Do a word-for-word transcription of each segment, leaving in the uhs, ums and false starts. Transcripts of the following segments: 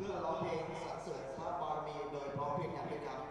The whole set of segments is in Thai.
พื่อร้องเพลงสรรเสริญพระบารมีโดยพร้อมเพรียงกันด้วยครับ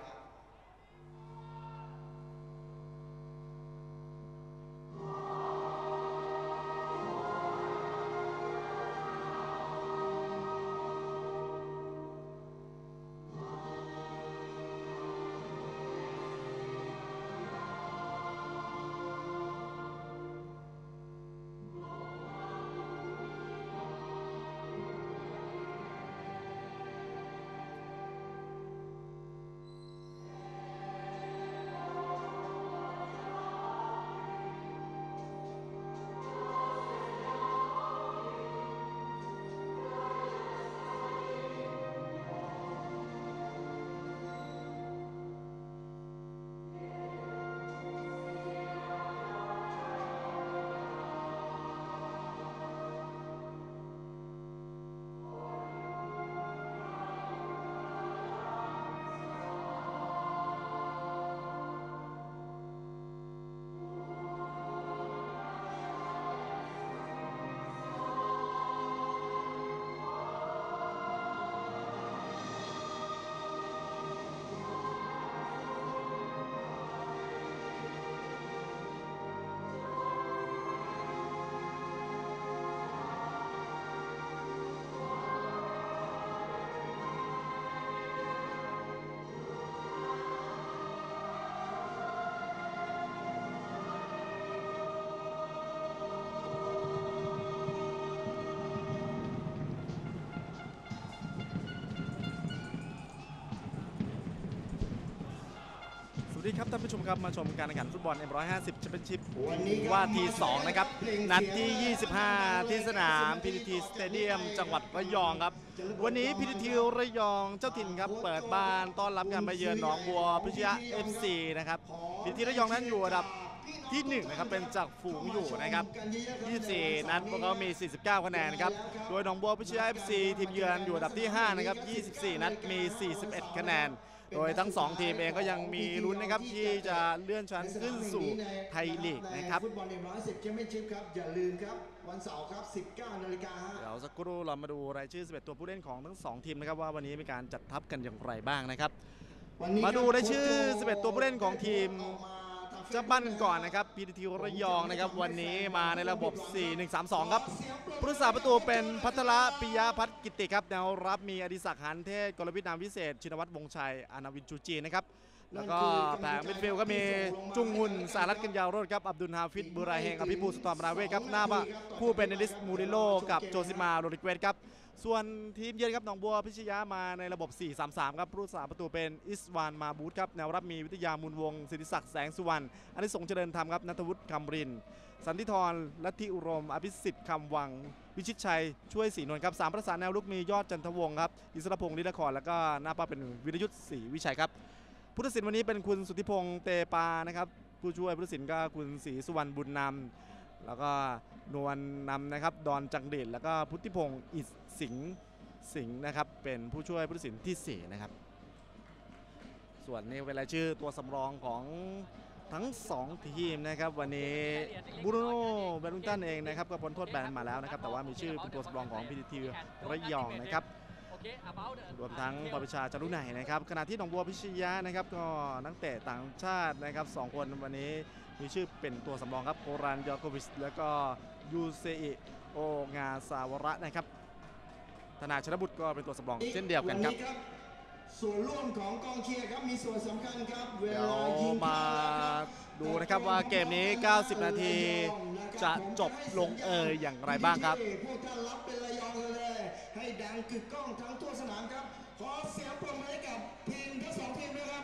สวัสดีครับท่านผู้ชมครับมาชมการแข่งขันฟุตบอล เอ็ม หนึ่งร้อยห้าสิบ แชมเปี้ยนชิพว่าทีสองนะครับนัดที่ยี่สิบห้าที่สนาม พี ที ที Stadium จังหวัดระยองครับวันนี้ พี ที ที ระยองเจ้าถิ่นครับเปิดบ้านต้อนรับการมาเยือนหนองบัวพิชยะ เอฟ ซี นะครับ พี ที ที ระยองนั้นอยู่อันดับที่หนึ่งนะครับเป็นจากฝูงอยู่นะครับยี่สิบสี่นัดพวกเขามีสี่สิบเก้าคะแนนครับโดยหนองบัวพิชยะ เอฟ ซี ทีมเยือนอยู่อันดับที่ห้านะครับยี่สิบสี่นัดมีสี่สิบเอ็ดคะแนนโดยทั้งสองทีมเองก็ยังมีลุ้นนะครับที่จะเลื่อนชั้นขึ้นสู่ไทยลีกนะครับฟุตบอล เอ็ม หนึ่งร้อยห้าสิบ แชมเปี้ยนชิพครับอย่าลืมครับวันเสาร์ครับ สิบเก้านาฬิกาเดี๋ยวสักครู่เรามาดูรายชื่อสิบเอ็ดตัวผู้เล่นของทั้งสองทีมนะครับว่าวันนี้มีการจัดทัพกันอย่างไรบ้างนะครับมาดูรายชื่อสิบเอ็ดตัวผู้เล่นของทีมเจ้าบ้านกันก่อนนะครับ พี ที ที ระยองนะครับวันนี้มาในระบบ สี่ หนึ่ง สาม สอง ครับผู้รักษาประตูเป็นพัทรปิยพัฒน์กิติครับแนวรับมีอดิศักดิ์หันเทศกรวิทย์นามวิเศษชินวัตรวงชัยอานาวินจูจีนะครับแล้วก็แผงมิดฟิลด์ก็มีจุงหุนสารัตกันยาวโรดครับอับดุลฮาฟิดบุราเฮงอภิภูสตอมราเวทครับหน้าคู่เป็นเอลิสมูริโลกับโจซิมาโรดิเกสครับส่วนทีมเยือนครับหนองบัวพิชยะมาในระบบ สี่ สาม สาม ครับผู้รักษาประตูเป็นอิสวานมาบูธครับแนวรับมีวิทยามูลวงศิริศักดิ์แสงสุวรรณอนิสงษ์เจริญธรรมครับณัฐวุฒิคำรินสันติธรลัทธิอุรมอภิสิทธิ์คำวังวิชิตชัยช่วยศรีนวลครับสามประสานแนวลุกมียอดจันทวงศ์ครับอิสรพงศ์ลิลครแล้วก็หน้าป้าเป็นวิรยุทธ์ศรีวิชัยครับผู้ตัดสินวันนี้เป็นคุณสุทธิพงษ์เตปานะครับผู้ช่วยผู้ตัดสินก็คุณศรีสุวรรณบุญนำแล้วก็นวลนำนะครับดอนจังเดชแล้วก็พุทธิพงศ์อิสิงห์สิงห์นะครับเป็นผู้ช่วยผู้ตัดสินที่สี่นะครับส่วนนี้เป็นรายชื่อตัวสำรองของทั้งสองทีมนะครับวันนี้บูโรโน่แบดมินตันเองนะครับก็พ้นโทษแบนมาแล้วนะครับแต่ว่ามีชื่อเป็นตัวสำรองของ พี ที ที ระยองนะครับรวมทั้งปวิชาจารุไนนะครับขณะที่หนองบัวพิชยะนะครับก็นักเตะต่างชาตินะครับสองคนวันนี้มีชื่อเป็นตัวสำรองครับโกรันยอโควิชแล้วก็ยูเซอิโองาซาวระนะครับธนาชนบุตรก็เป็นตัวสำรองเช่นเดียวกันครับส่วนร่วมของกองเชียร์ครับมีส่วนสำคัญครับเวเดี๋ยวลายิงมาดูนะครับว่าเกมนี้เก้าสิบนาทีจะจบลงเอยอย่างไรบ้างครับพวกท่านรับเป็นระยองเลยให้ดังกึกก้องทั้งทั่วสนามครับขอเสียงปรบมือให้กับทีมทั้งสองทีมด้วยครับ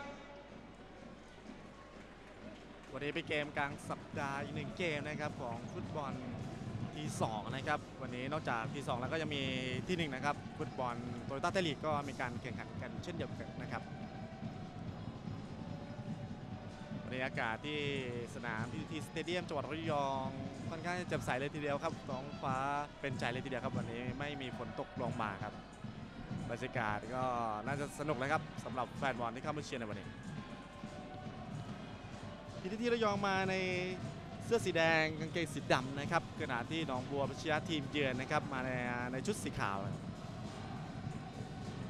วันนี้เป็นเกมกลางสัปดาห์อีกหนึ่งเกมนะครับของฟุตบอลทีสองนะครับวันนี้นอกจากทีสองแล้วก็ยังมีที่หนึ่งนะครับฟุตบอลโตโยต้าไทยลีกก็มีการแข่งขันกันเช่นเดียวกันนะครับบรรยากาศที่สนาม พี ที ที สเตเดียมจังหวัดระยองค่อนข้างจะแจ่มใสเลยทีเดียวครับท้องฟ้าเป็นใจเลยทีเดียวครับวันนี้ไม่มีฝนตกลงมาครับบรรยากาศก็น่าจะสนุกเลยครับสำหรับแฟนบอลที่เข้ามาเชียร์ในวันนี้ พี ที ที ระยองมาในเสื้อสีแดงกางเกงสีดำนะครับขณะที่หนองบัวพิชยะทีมเยือนนะครับมาในในชุดสีขาว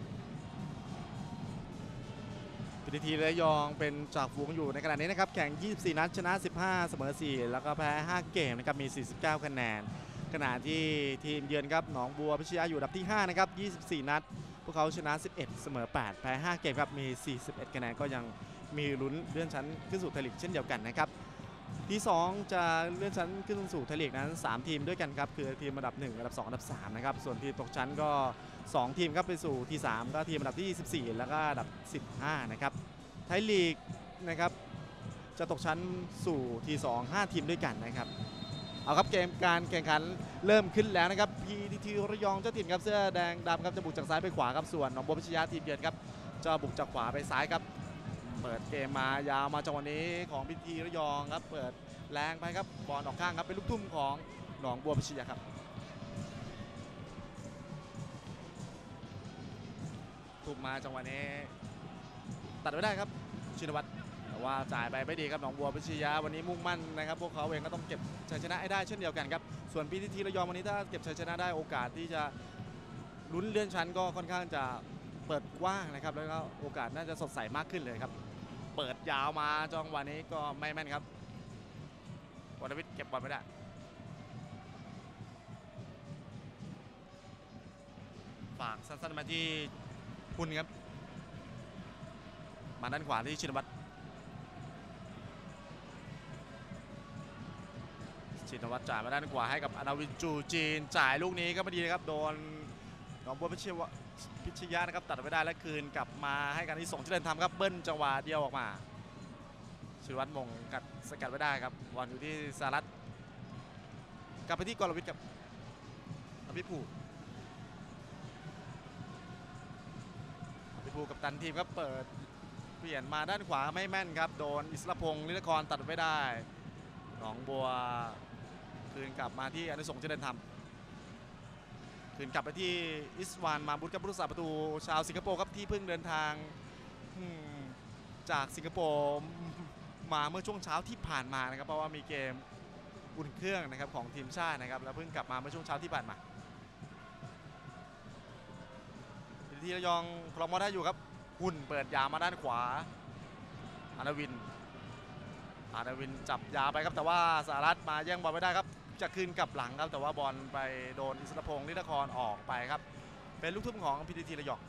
พี ที ที ระยองเป็นจ่าฝูงอยู่ในขณะนี้นะครับแข่งยี่สิบสี่นัดชนะสิบห้าเสมอสี่แล้วก็แพ้ห้าเกมนะครับมีสี่สิบเก้าคะแนนขณะที่ทีมเยือนครับหนองบัวพิชยาอยู่อันดับที่ห้านะครับยี่สิบสี่นัดพวกเขาชนะสิบเอ็ดเสมอแปดแพ้ห้าเกมครับมีสี่สิบเอ็ดคะแนนก็ยังมีลุ้นเลื่อนชั้นขึ้นสู่ไทยลีกเช่นเดียวกันนะครับที่สองจะเลื่อนชั้นขึ้นสู่ไทยลีกนั้นสามทีมด้วยกันครับคือทีมอันดับหนึ่งอันดับสองอันดับสามนะครับส่วนทีมตกชั้นก็สองทีมครับไปสู่ที่สามก็ทีมอันดับที่ยี่สิบสี่แล้วก็อันดับสิบห้านะครับไทยลีกนะครับจะตกชั้นสู่ทีสองห้าทีมด้วยกันนะครับเอาครับเกมการแข่งขันเริ่มขึ้นแล้วนะครับ พี ที ที ระยองเจ้าถิ่นครับเสื้อแดงดำครับจะบุกจากซ้ายไปขวาครับส่วนหนองบัวพิชยาทีมเยือนครับจะบุกจากขวาไปซ้ายครับเปิดเกมมายาวมาจังหวะนี้ของ พี ที ที ระยองครับเปิดแรงไปครับบอลออกข้างครับเป็นลูกทุ่มของหนองบัวพิชยาครับถูกมาจังหวะนี้ตัดไม่ได้ครับชินวัตรแต่ว่าจ่ายไปไม่ดีครับหนองบัวพิชยาวันนี้มุ่งมั่นนะครับพวกเขาเองก็ต้องเก็บชัยชนะให้ได้เช่นเดียวกันครับส่วน พี ที ที ระยองวันนี้ถ้าเก็บชัยชนะได้โอกาสที่จะลุ้นเลื่อนชั้นก็ค่อนข้างจะเปิดกว้างนะครับแล้วก็โอกาสน่าจะสดใสมากขึ้นเลยครับเปิดยาวมาจังหวะนี้ก็ไม่แม่นครับวรวิทย์เก็บบอลไม่ได้ฝากสั้นๆมาที่คุณครับมาด้านขวาที่ชินวัตรชินวัตรจ่ายมาด้านขวาให้กับอนาวินจูจีนจ่ายลูกนี้ก็ไม่ดีนะครับโดนหนองบัวพิชยาพิชยานะครับตัดไม่ได้และคืนกลับมาให้การที่ส่งเจริญธรรมครับเบิ้ลจังหวะเดียวออกมาชินวัตรมงกัดสกัดไม่ได้ครับบอลอยู่ที่สารัตกลับไปที่กรวิทย์กับอภิภูอภิภูกับตันทีมครับเปิดเปลี่ยนมาด้านขวาไม่แม่นครับโดนอิสระพงศ์ลิลกรตัดไม่ได้หนองบัวคืนกลับมาที่อนุสงฆ์เจริญธรรมคืนกลับไปที่อิสวานมาบุตรกับผู้รักษาประตูชาวสิงคโปร์ครับที่เพิ่งเดินทางจากสิงคโปร์มาเมื่อช่วงเช้าที่ผ่านมานะครับเพราะว่ามีเกมอุ่นเครื่องนะครับของทีมชาตินะครับแล้วเพิ่งกลับมาเมื่อช่วงเช้าที่ผ่านมาทีระยองครองบอลได้อยู่ครับหุ่นเปิดยามาด้านขวาอานาวินอานาวินจับยาไปครับแต่ว่าสหรัฐมาแย่งบอลไม่ได้ครับจะคืนกลับหลังครับแต่ว่าบอลไปโดนอิสระพงศ์นิรครออกไปครับเป็นลูกทุ่มของ พี ที ที ระยอง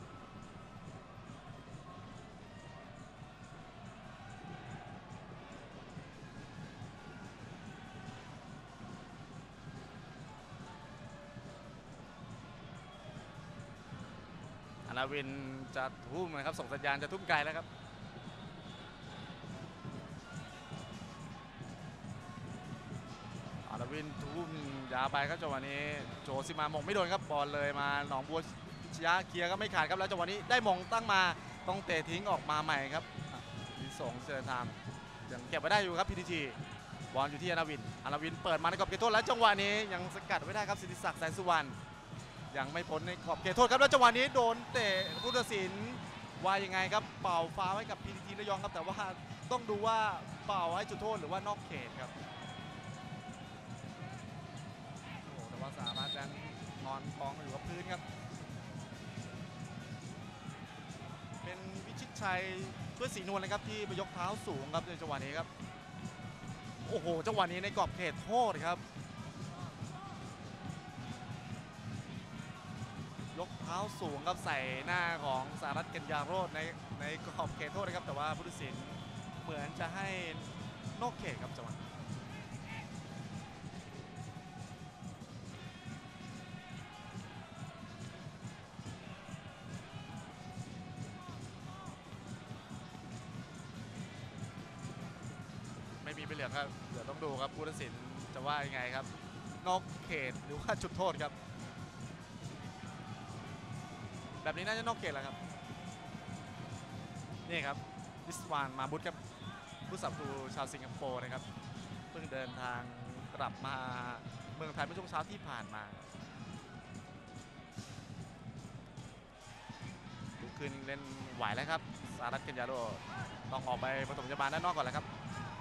อานาวินจะทุ่มนะครับส่งสัญญาณจะทุ่มไกลแล้วครับอานาวินทุ่มยาไปครับจังหวะนี้โจซิมามงไม่โดนครับบอลเลยมาหนองบัวพิชยาเคลียร์ก็ไม่ขาดครับแล้วจังหวะนี้ได้มงตั้งมาต้องเตะทิ้งออกมาใหม่ครับที่ส่งเจริญธรรมยังเก็บไว้ได้อยู่ครับ พี ที ที บอลอยู่ที่อานาวินอานาวินเปิดมาในกรอบเขตโทษแล้วจังหวะนี้ยังสกัดไว้ได้ครับสิทธิศักดิ์แสนสุวรรณยังไม่พ้นในขอบเขตโทษครับแล้วจังหวะนี้โดนเตะผู้ตัดสินว่ายังไงครับเป่าฟาวล์ให้กับ พี ที ที ระยองครับแต่ว่าต้องดูว่าเป่าให้จุดโทษหรือว่านอกเขตครับโอ้แต่ว่าสามารถยังนอนกองอยู่กับพื้นครับเป็นวิชิตชัยช่วยศรีนวลเลยครับที่ไปยกเท้าสูงครับในจังหวะนี้ครับโอ้โหจังหวะนี้ในกรอบเขตโทษครับยกเท้าสูงครับใส่หน้าของสหรัฐกัญญาโรจน์ในในกรอบเขตโทษนะครับแต่ว่าผู้ตัดสินเหมือนจะให้นอกเขตครับจังหวะไม่มีไปเหลืองครับเดี๋ยวต้องดูครับผู้ตัดสินจะว่ายังไงครับนอกเขตหรือว่าจุดโทษครับแบบนี้น่าจะนอกเขตแล้วครับนี่ครับอิสวานมาบุตรครับผู้สับตูชาวสิงคโปร์นะครับเพิ่งเดินทางกลับมาเมืองไทยเมื่อช่วงเช้าที่ผ่านมาลุกขึ้นเล่นไหวแล้วครับสหรัฐกัญญาโรจน์ต้องออกไปปฐมพยาบาลด้านนอกก่อนแล้วครับ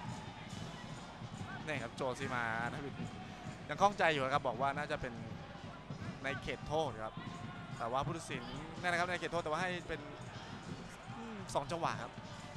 นี่ครับโจซีมานะยังคล่องใจอยู่ครับบอกว่าน่าจะเป็นในเขตโทษครับแต่ว่าผู้ตัดสินนั่นนะครับในเขตโทษแต่ว่าให้เป็นสองจังหวะครับ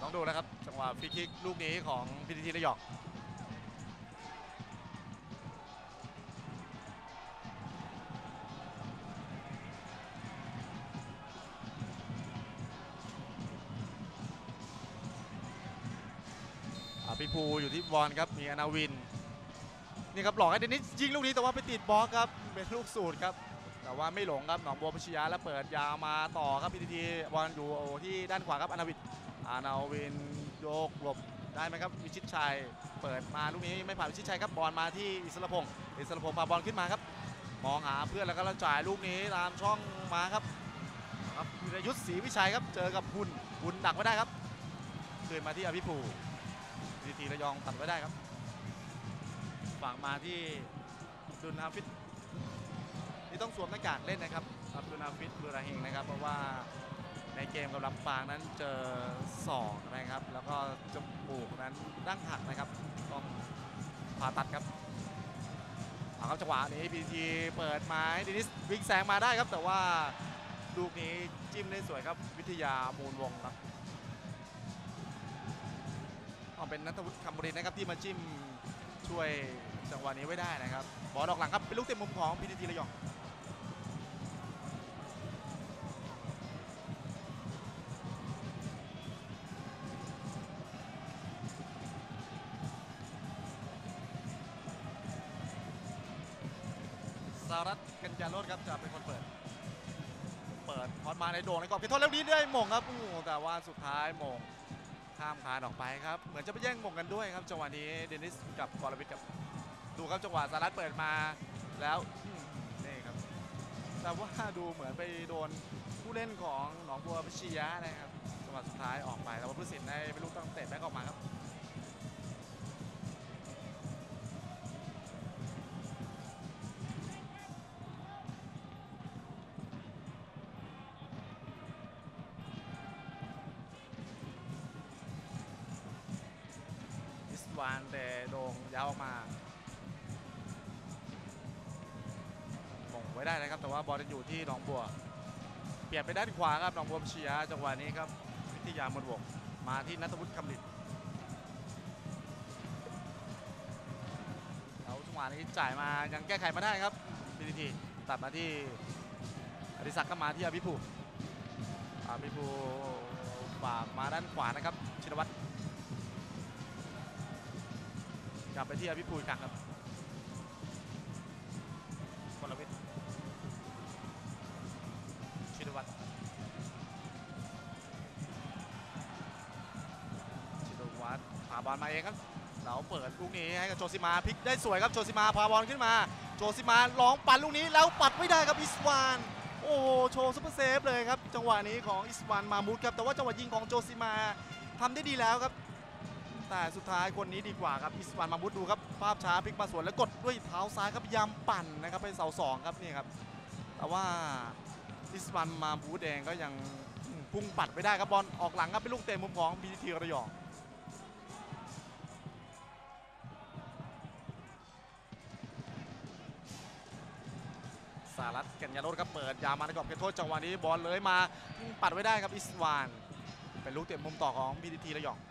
ต้องดูนะครับจังหวะฟรีคิกลูกนี้ของพีทีทีระยองพี่ภูอยู่ที่บอลครับมีอนาวินนี่ครับหลอกให้เดนิสยิงลูกนี้แต่ว่าไปติดบล็อกครับเป็นลูกสูตรครับแต่ว่าไม่หลงครับหนองบัวพิชยาแล้วเปิดยาวมาต่อครับพีทีทีบอลอยู่ที่ด้านขวาครับอนาวินอนาวินโยกหลบได้ไหมครับวิชิตชัยเปิดมาลูกนี้ไม่ผ่านวิชิตชัยครับบอลมาที่อิสระพงศ์อิสระพงศ์พาบอลขึ้นมาครับมองหาเพื่อนแล้วก็จ่ายลูกนี้ตามช่องมาครับครับวิรยุทธศรีวิชัยครับเจอกับหุ่นหุ่นดักไม่ได้ครับคืนมาที่อภิภูพีทีทีระยองตัดไว้ได้ครับฝากมาที่อับดุลฮาฟิดที่ต้องสวมหน้ากากเล่นนะครับอับดุลฮาฟิดบุราเฮงนะครับเพราะว่าในเกมกับลำปางนั้นเจอศอกนะครับแล้วก็จมูกนั้นดั้งหักนะครับต้องผ่าตัดครับเอาครับจังหวะนี้พีทีเปิดมาให้เดนิสวิ่งแซงมาได้ครับแต่ว่าลูกนี้จิ้มได้สวยครับวิทยามูลวงครับเป็นนัทวุฒิคำบรินนะครับที่มาจิ้มช่วยจังหวะนี้ไว้ได้นะครับบอลออกหลังครับเป็นลูกเตะมุมของพีทีทีระยองสารัตกัญญาโรจน์ครับจะเป็นคนเปิดเปิดพอดมาในโด่งในกรอบเขตโทษแล้วนี้ได้หม่งครับแต่ว่าสุดท้ายหม่งข้ามคานออกไปครับเหมือนจะไปแย่งมงกันด้วยครับจังหวะนี้เดนิสกับกรวิทย์ครับดูครับจังหวะสารัตเปิดมาแล้วนี่ครับแต่ว่าดูเหมือนไปโดนผู้เล่นของหนองบัวพิชยะนะครับจังหวะสุดท้ายออกไปแต่ว่าผู้สินได้เป็นลูกตั้งเตะแบ็คออกมาครับวานแต่โด่งยาวออกมามงไว้ได้นะครับแต่ว่าบอลจะอยู่ที่หนองบัวเปลี่ยนไปด้านขวาครับหนองบัวพิชยาจังหวะนี้ครับวิทยามนวงมาที่นัทวุฒิคำลินแล้วจังหวะนี้จ่ายมายังแก้ไขมาได้ครับพีทีทีตัดมาที่อดิศักดิ์ก็มาที่อภิภูอภิภูฝากมาด้านขวานะครับชินวัตรกลับไปที่อภิภูอีกครั้งครับกรวิทย์ชินวัตรชินวัตรพาบอลมาเองครับเราเปิดลูกนี้ให้กับโจซิมาพลิกได้สวยครับโจซิมาพาบอลขึ้นมาโจซิมาลองปั่นลูกนี้แล้วปัดไม่ได้ครับอิสวานโอ้โหโชว์ซุปเปอร์เซฟเลยครับจังหวะนี้ของอิสวานมามูดครับแต่ว่าจังหวะยิงของโจซิมาทำได้ดีแล้วครับแต่สุดท้ายคนนี้ดีกว่าครับอิสวานมามุดดูครับภาพช้าพลิกมาสวนแล้วกดด้วยเท้าซ้ายครับยำปั่นนะครับเป็นเสาสองครับนี่ครับแต่ว่าอิสวานมามุดเองก็ยังพุ่งปัดไปได้ครับบอลออกหลังครับเป็นลูกเตะมุมของพีทีทีระยองสารัตกัญญาโรจน์ครับเปิดยาวมาในกรอบเขตโทษจังหวะนี้บอลเลยมาปัดไว้ได้ครับอิสวานเป็นลูกเตะมุมต่อของพีทีทีระยอง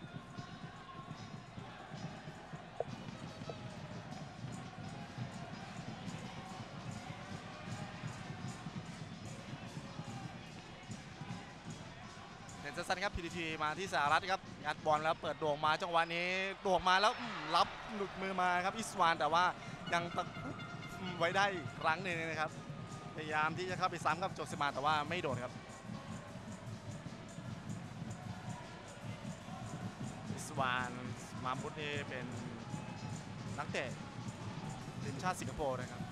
สั้นๆครับพีทีทีมาที่สหรัฐครับยัดบอลแล้วเปิดโด่งมาจังหวะนี้โด่งมาแล้วรับหลุดมือมาครับอิสวานแต่ว่ายังตะคุบไว้ได้อีกครั้งหนึ่งนะครับพยายามที่จะเข้าไปซ้ำกับโจซิมาแต่ว่าไม่โดนครับอิสวานมามุดนี่เป็นนักเตะทีมชาติสิงคโปร์นะครับ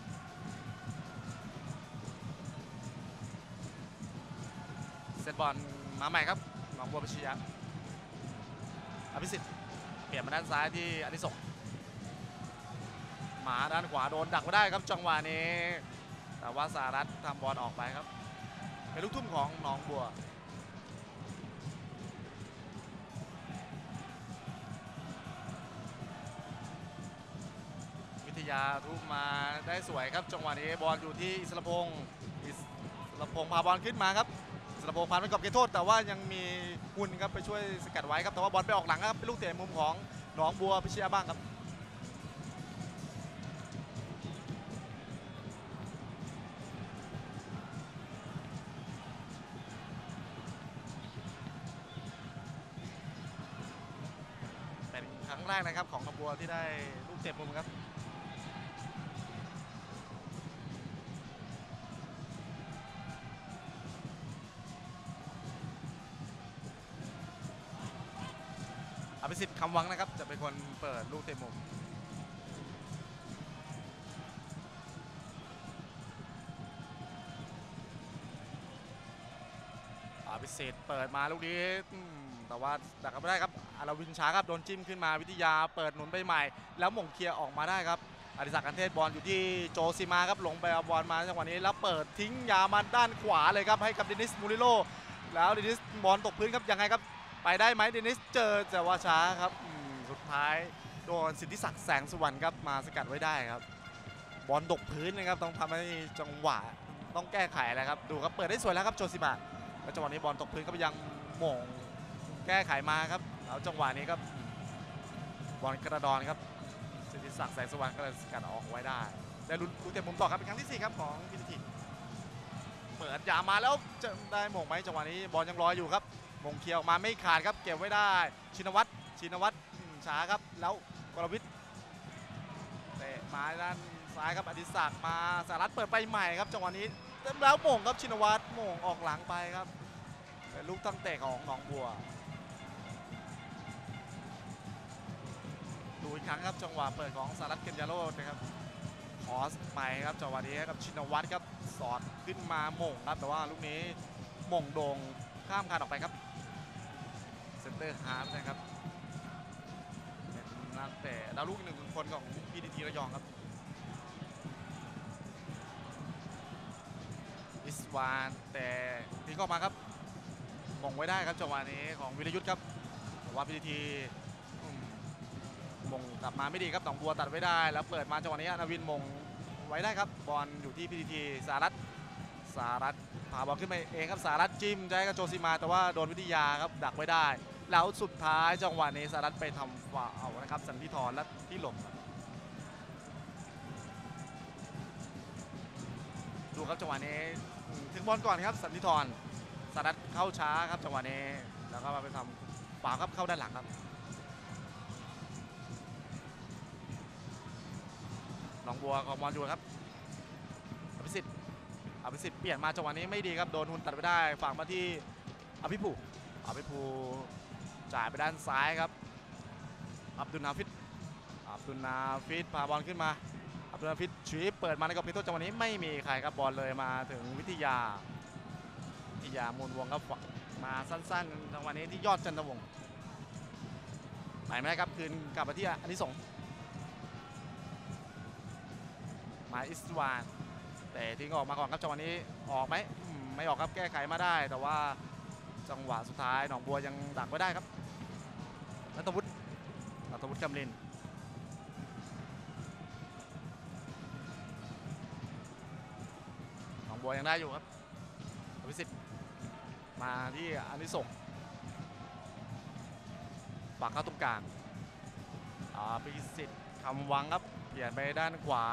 เซตบอลมาใหม่ครับหนองบัวพิชยาอภิสิทธิ์เปลี่ยนมาด้านซ้ายที่อดิศกมาด้านขวาโดนดักไม่ได้ครับจังหวะนี้แต่ว่าสหรัฐทำบอลออกไปครับเป็นลูกทุ่มของหนองบัววิทยาทุบมาได้สวยครับจังหวะนี้บอลอยู่ที่อิสระพงศ์อิสระพงศ์พาบอลขึ้นมาครับสระพงษ์ผ่านไปกรอบเขตโทษแต่ว่ายังมีหุ่นครับไปช่วยสกัดไว้ครับแต่ว่าบอลไปออกหลังครับเป็นลูกเตะมุมของหนองบัวพิชยาบ้างครับเป็นครั้งแรกนะครับของหนองบัวที่ได้ลูกเตะมุมครับอภิสิทธิ์คำวังนะครับจะเป็นคนเปิดลูกเตะมุมอภิสิทธิ์เปิดมาลูกนี้แต่ว่าดักไม่ได้ครับอาราวินช้าครับโดนจิ้มขึ้นมาวิทยาเปิดหนุนไปใหม่แล้วหม่งเคลียร์ออกมาได้ครับอดิศักดิ์กันเทศบอลอยู่ที่โจซิมาครับลงไปเอาบอลมาจังหวะนี้แล้วเปิดทิ้งยามาด้านขวาเลยครับให้กับเดนิสมูริโลแล้วเดนิสบอลตกพื้นครับยังไงครับไปได้ไหมเดนิสเจอแต่ว่าช้าครับสุดท้ายโดนสิทธิศักดิ์แสงสุวรรณครับมาสกัดไว้ได้ครับบอลตกพื้นนะครับต้องทำให้จังหวะต้องแก้ไขแล้วครับดูครับเปิดได้สวยแล้วครับโจซิมาแล้วจังหวะนี้บอลตกพื้นก็ไปยังหม่งแก้ไขมาครับแล้วจังหวะนี้ครับบอลกระดอนครับสิทธิศักดิ์แสงสุวรรณก็เลยสกัดออกไว้ได้ได้ลุ้นลูกเตะมุมต่อครับเป็นครั้งที่สี่ครับของพิธีเปิดยามาแล้วจะได้หม่งไหมจังหวะนี้บอลยังลอยอยู่ครับมงเคียวออกมาไม่ขาดครับเก็บไว้ได้ชินวัตรชินวัตรช้าครับแล้วกรวิทย์เตะมาด้านซ้ายครับอดิศักดิ์มาสารัตเปิดไปใหม่ครับจังหวะนี้แล้วหม่งครับชินวัตรหม่งออกหลังไปครับเป็นลูกตั้งเตะของหนองบัวดูอีกครั้งครับจังหวะเปิดของสารัตเกญญาโรจน์นะครับคอสไปครับจังหวะนี้ครับชินวัตรครับสอดขึ้นมาหม่งครับแต่ว่าลูกนี้หม่งโด่งข้ามคานออกไปครับเซนเตอร์ฮาร์ฟนะครับเป็นนักเตะดาวลูกหนึ่งคนของพีทีทีระยองครับอิสวานแต่ทิ้งออกมาครับมงไว้ได้ครับจังหวะนี้ของวิรยุทธ์ครับแต่ว่าพีทีทีมงกลับมาไม่ดีครับหนองบัวตัดไว้ได้แล้วเปิดมาจังหวะนี้นวินมงไว้ได้ครับบอลอยู่ที่พีทีทีสารัตสารัตพาบอลขึ้นไปเองครับสารัตจิ้มใจกับโจซิมาแต่ว่าโดนวิทยาครับดักไว้ได้แล้วสุดท้ายจังหวะนี้สารัตไปทำฟาวล์นะครับสันติธรและที่หลบดูครับจังหวะนี้ถึงบอลก่อนครับสันติธรสารัตเข้าช้าครับจังหวะนี้แล้วก็มาไปทำฟาวล์ครับเข้าด้านหลังครับหนองบัวของบอลอยู่ครับอภิสิทธิ์อภิสิทธิ์เปลี่ยนมาจังหวะนี้ไม่ดีครับโดนหุ่นตัดไปได้ฝากมาที่อภิภูอภิภูจ่ายไปด้านซ้ายครับอับดุลนาฟิดอับดุลนาฟิดพาบอลขึ้นมาอับดุลนาฟิดชีเปิดมาในกรอบเขตโทษจังหวะนี้ไม่มีใครครับบอลเลยมาถึงวิทยาวิทยามูลวงครับมาสั้นๆจังหวะนี้ที่ยอดจันทวงศ์ไปไม่ได้ครับคืนกลับมาที่อนิสงฆ์มาอิสวานแต่ทิ้งออกมาก่อนครับจังหวะนี้ออกไหมไม่ออกครับแก้ไขมาได้แต่ว่าจังหวะสุดท้ายหนองบัวยังดักไว้ได้ครับนัทวุฒินัทวุฒิกำลินหนองบัวยังได้อยู่ครับอภิสิทธิ์มาที่อนิสงฆ์ฝากเข้าตรงกลางอภิสิทธิ์คำวังครับเปลี่ยนไปด้านขวา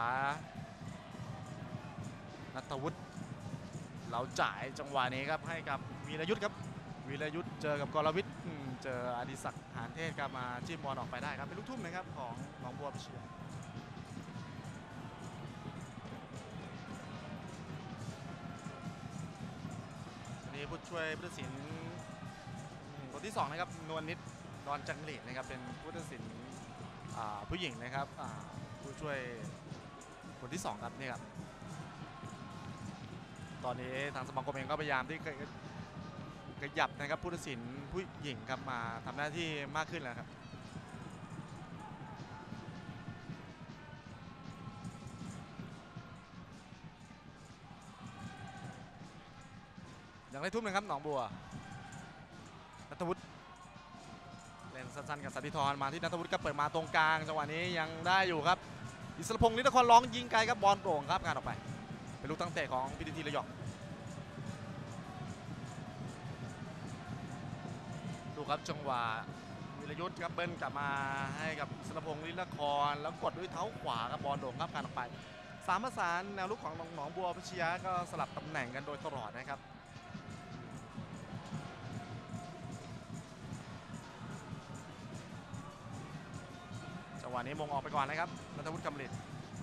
นัทวุฒิเราจ่ายจังหวะนี้ครับให้กับวีรยุทธ์ครับวีรยุทธ์เจอกับกรวิทย์เจออดิศักดิ์หานเทศครับมาจิ้มบอลออกไปได้ครับเป็นลูกทุ่มนะครับของหนองบัวพิเชียอันนี้ผู้ช่วยผู้ตัดสินคนที่สองนะครับนวลนิดดอนจังหลีดนะครับเป็นผู้ตัดสินผู้หญิงนะครับผู้ช่วยคนที่สองครับนี่ครับตอนนี้ทางสมาคมเองก็พยายามที่ขยับนะครับผู้ตัดสินผู้หญิงครับมาทำหน้าที่มากขึ้นแล้วครับอย่างไรทุ่มหนึ่งครับหนองบัวนัทวุฒิเล่นสั้นๆกับสันติธรมาที่นัทวุฒิก็เปิดมาตรงกลางจังหวะนี้ยังได้อยู่ครับอิสรพงศ์นิตครร้องยิงไกลครับบอลโด่งครับงานออกไปเป็นลูกตั้งเตะของพีทีทีระยองครับจังหวะวิรยุทธ์ครับเบิ้ลกลับมาให้กับสรพงษ์ลิลครแล้วกดด้วยเท้าขวากับบอลโด่งครับการออกไปสามประสานแนวลุกของหนองบัวพิชยะก็สลับตำแหน่งกันโดยตลอดนะครับจังหวะนี้มงออกไปก่อนนะครับณัฐวุฒิกำลิน